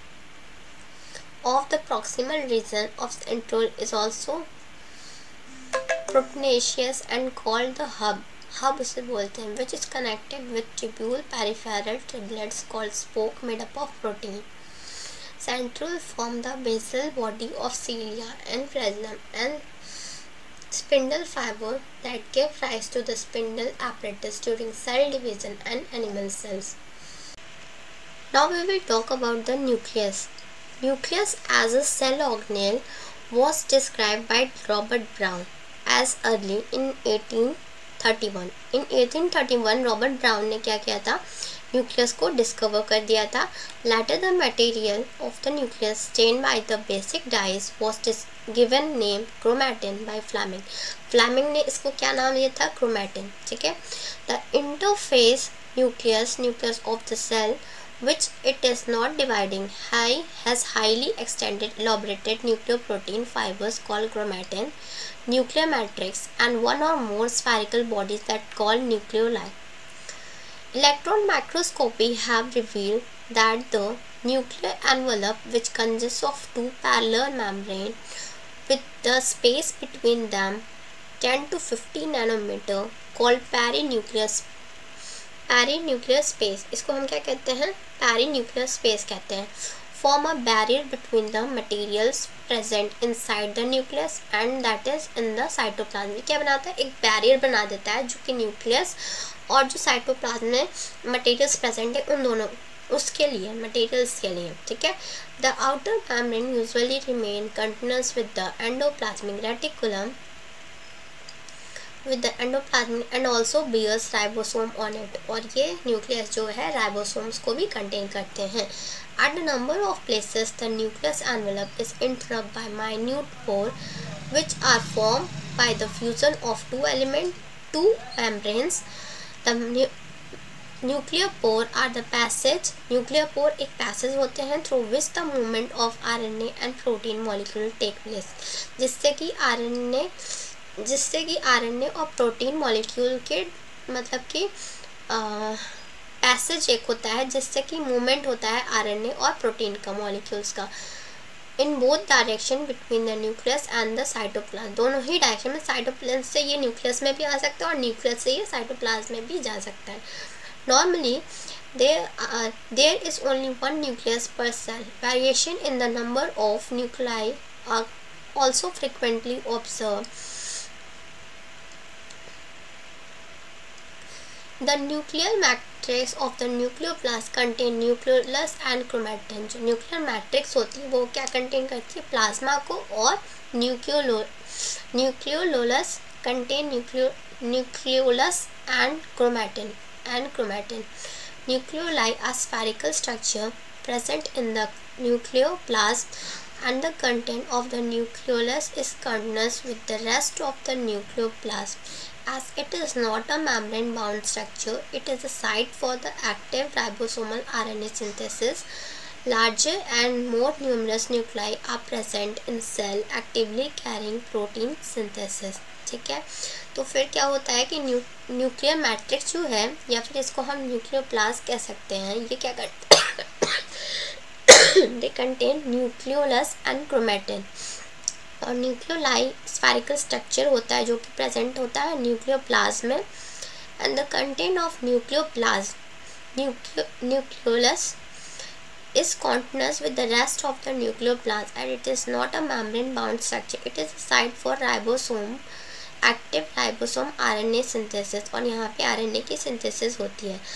of the proximal region of centriole is also proteinaceous and called the hub. Hub उसे बोलते हैं, which is connected with tubule peripheral triplets called spoke made up of protein. Centriole form the basal body of cilia and flagellum and spindle fiber that give rise to the spindle apparatus during cell division and animal cells. Now we will talk about the nucleus. Nucleus as a cell organelle was described by Robert Brown as early in eighteen thirty-one. In eighteen thirty-one Robert Brown ने क्या किया था? Nucleus को discover कर दिया था. Later the material of the nucleus stained by the basic dyes was given name chromatin by Fleming. Fleming ने इसको क्या नाम दिया था? chromatin. ठीक है. The interphase nucleus nucleus of the cell which it is not dividing high has highly extended elaborated nucleoprotein fibers called chromatin, nuclear matrix, and one or more spherical bodies that called nucleoli. Electron microscopy have revealed that the nuclear envelope, which consists of two parallel membranes with the space between them ten to fifty nanometer, called perinuclear perinuclear space, इसको हम क्या कहते हैं? perinuclear space कहते हैं. Form a barrier between the materials present inside the nucleus and that is in the cytoplasm. क्या बनाता है? एक बैरियर बना देता है जो कि न्यूक्लियस और जो साइटोप्लाज्म में मटेरियल्स प्रेजेंट है उन दोनों उसके लिए मटेरियल्स के लिए. ठीक है. The outer membrane usually remain continuous with the endoplasmic reticulum with the endoplasm and also bears ribosome on it. और ये न्यूक्लियस जो है राइबोसोम्स को भी कंटेन करते हैं. At a number of places the nucleus envelope is interrupted by minute pore which are formed by the fusion of two element two membranes. The nu nuclear pore are the passage nuclear pore एक passage होते हैं through which the movement of R N A and protein molecule take place, जिससे कि R N A जिससे कि RNA और protein molecule के मतलब कि पैसेज एक होता है जिससे कि मूवमेंट होता है आरएनए और प्रोटीन का मॉलिक्यूल्स का in both direction between the nucleus and the cytoplasm. दोनों ही डायरेक्शन में साइटोप्लाज्म से ये न्यूक्लियस में भी आ सकता है और न्यूक्लियस से ये साइटोप्लाज्म में भी जा सकता है. Normally there there is only one nucleus per cell. Variation in the number of nuclei are also frequently observe. The nuclear matrix of the nucleoplast contain nucleolus and chromatin. जो nuclear matrix होती है वो क्या contain करती है? Plasma को और nucleolo nucleolus contain nucleo nucleolus and chromatin and chromatin. Nucleoli are spherical structure present in the nucleoplasm and the content of the nucleolus is continuous with the rest of the nucleoplasm. As it is not a membrane-bound structure, it is a site for the active ribosomal R N A synthesis. Larger and more numerous nuclei are present in cell actively carrying protein synthesis. ठीक है. तो फिर क्या होता है कि new nuclear matrix जो है या फिर इसको हम न्यूक्लियोप्लास्ट कह सकते हैं, ये क्या करते हैं? They contain nucleolus and chromatin. और न्यूक्लियोलाई स्फेरिकल स्ट्रक्चर होता है जो कि प्रेजेंट होता है न्यूक्लियोप्लाज्म में and the content of nucleoplasm nucleolus is continuous with the rest of the nucleoplast and it is not a membrane bound structure. It is a site for ribosome, active ribosome R N A synthesis, और यहाँ पे R N A की synthesis होती है.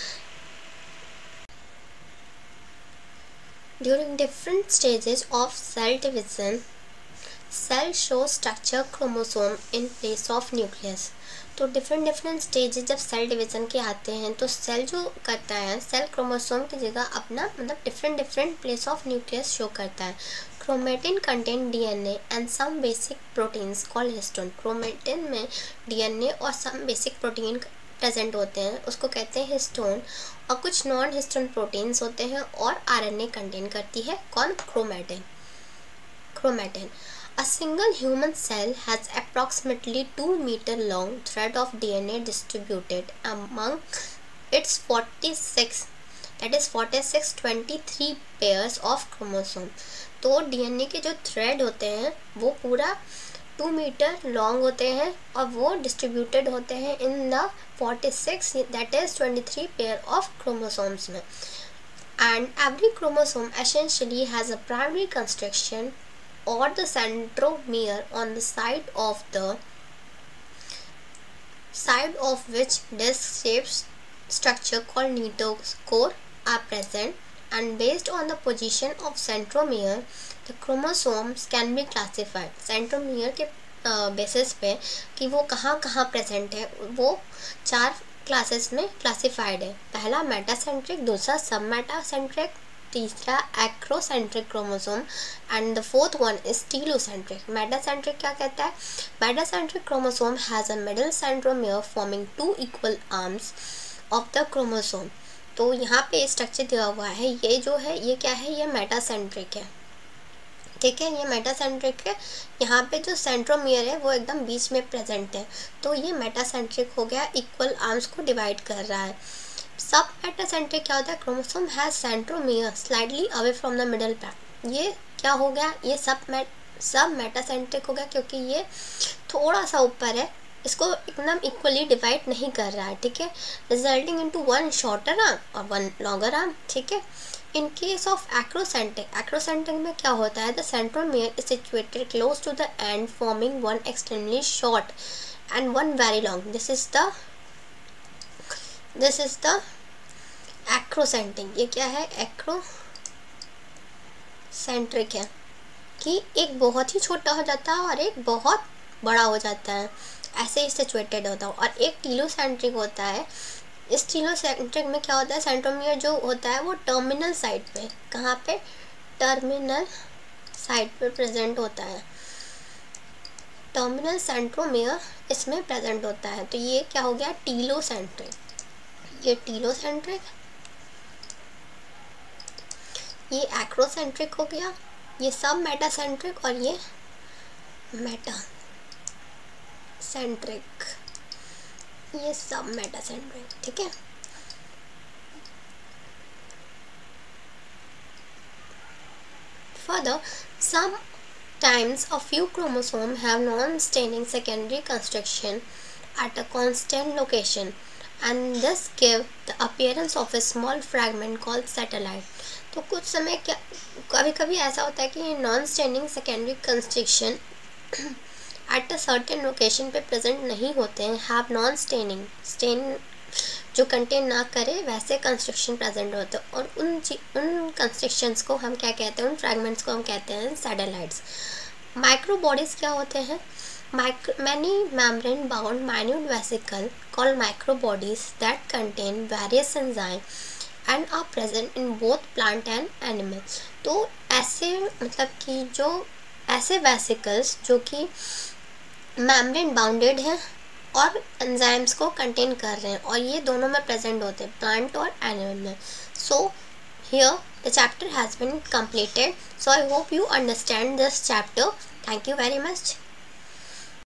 During different stages of cell division, cell shows structure chromosome in place of nucleus. तो different different stages जब cell division के आते हैं तो सेल जो करता है, सेल क्रोमोसोम की जगह अपना मतलब different different place of nucleus show करता है. Chromatin contain DNA and some basic proteins called histone. Chromatin में डीएनए और सम बेसिक प्रोटीन प्रेजेंट होते हैं, उसको कहते हैं हिस्टोन. और कुछ नॉन हिस्टोन प्रोटीन्स होते हैं और आरएनए कंटेन करती है. कौन? Chromatin. Chromatin. A single human cell has approximately two meter long thread of D N A distributed among its forty-six, that is forty-six twenty-three pairs of chromosome. तो DNA के जो thread होते हैं वो पूरा टू मीटर लॉन्ग होते हैं और वो डिस्ट्रीब्यूटेड होते हैं in the forty-six, that is twenty-three pair of chromosomes में. And every chromosome essentially has a primary construction or the centromere on the side of the side of which disc-shaped structure called nucleocore are present, and based on the position of centromere the chromosomes can be classified. centromere के basis पे कि वो कहाँ कहाँ present है वो चार classes में क्लासिफाइड है. पहला मेटासेंट्रिक, दूसरा सब मेटासेंट्रिक, तीसरा acrocentric chromosome and the fourth one is telocentric. Metacentric क्या कहता है? Metacentric chromosome has a middle centromere forming two equal arms of the chromosome. तो यहाँ पे स्ट्रक्चर दिया हुआ है, ये जो है ये क्या है? ये मेटासेंट्रिक है. ठीक है, ये मेटासेंट्रिक है. यहाँ पे जो सेंट्रोमियर है वो एकदम बीच में प्रेजेंट है, तो ये मेटासेंट्रिक हो गया, इक्वल आर्म्स को डिवाइड कर रहा है. सब मेटासेंट्रिक क्या होता है? Chromosome has centromere slightly away from the middle part. ये क्या हो गया? ये सब मेट सब मेटासेंट्रिक हो गया क्योंकि ये थोड़ा सा ऊपर है, इसको एकदम इक्वली डिवाइड नहीं कर रहा है. ठीक है, resulting into one shorter arm और वन लॉन्गर आर्म. ठीक है. In case of acrocentric, acrocentric में क्या होता है? The centromere is situated close to the end forming one extremely short and one very long. This is the this is the acrocentric. ये क्या है? Acrocentric है कि एक बहुत ही छोटा हो जाता है और एक बहुत बड़ा हो जाता है, ऐसे ही सिचुएटेड होता है. और एक टीलोसेंट्रिक होता है. इस टीलोसेंट्रिक में क्या होता है? सेंट्रोमियर जो होता है वो टर्मिनल साइड पे, कहाँ पे? टर्मिनल साइड पे प्रेजेंट होता है. टर्मिनल सेंट्रोमियर इसमें प्रेजेंट होता है. तो ये क्या हो गया? टीलोसेंट्रिक. ये टीलोसेंट्रिक, ये एक्रोसेंट्रिक हो गया, ये सब मेटासेंट्रिक और ये मेटासेंट्रिक, ये सब मेटासेंट्रिक. ठीक है. Further, sometimes a few chromosomes have non-staining secondary construction at a constant location, and this give the appearance of a small fragment called satellite. तो कुछ समय क्या कभी कभी ऐसा होता है कि non staining secondary construction at a certain location पे प्रेजेंट नहीं होते हैं. हैव नॉन स्टेनिंग, स्टेन जो कंटेन ना करे वैसे कंस्ट्रक्शन प्रेजेंट होते हैं, और उन उन कंस्ट्रक्शंस को हम क्या कहते हैं? उन फ्रैगमेंट्स को हम कहते हैं सैटेलाइट्स. माइक्रो बॉडीज़ क्या होते हैं? Micro, many membrane bound minute vesicle called microbodies that contain various enzymes and are present in both plant and animals. तो ऐसे मतलब कि जो ऐसे vesicles जो कि membrane bounded हैं और enzymes को contain कर रहे हैं, और ये दोनों में present होते हैं plant और animal में. So here the chapter has been completed. So I hope you understand this chapter. Thank you very much.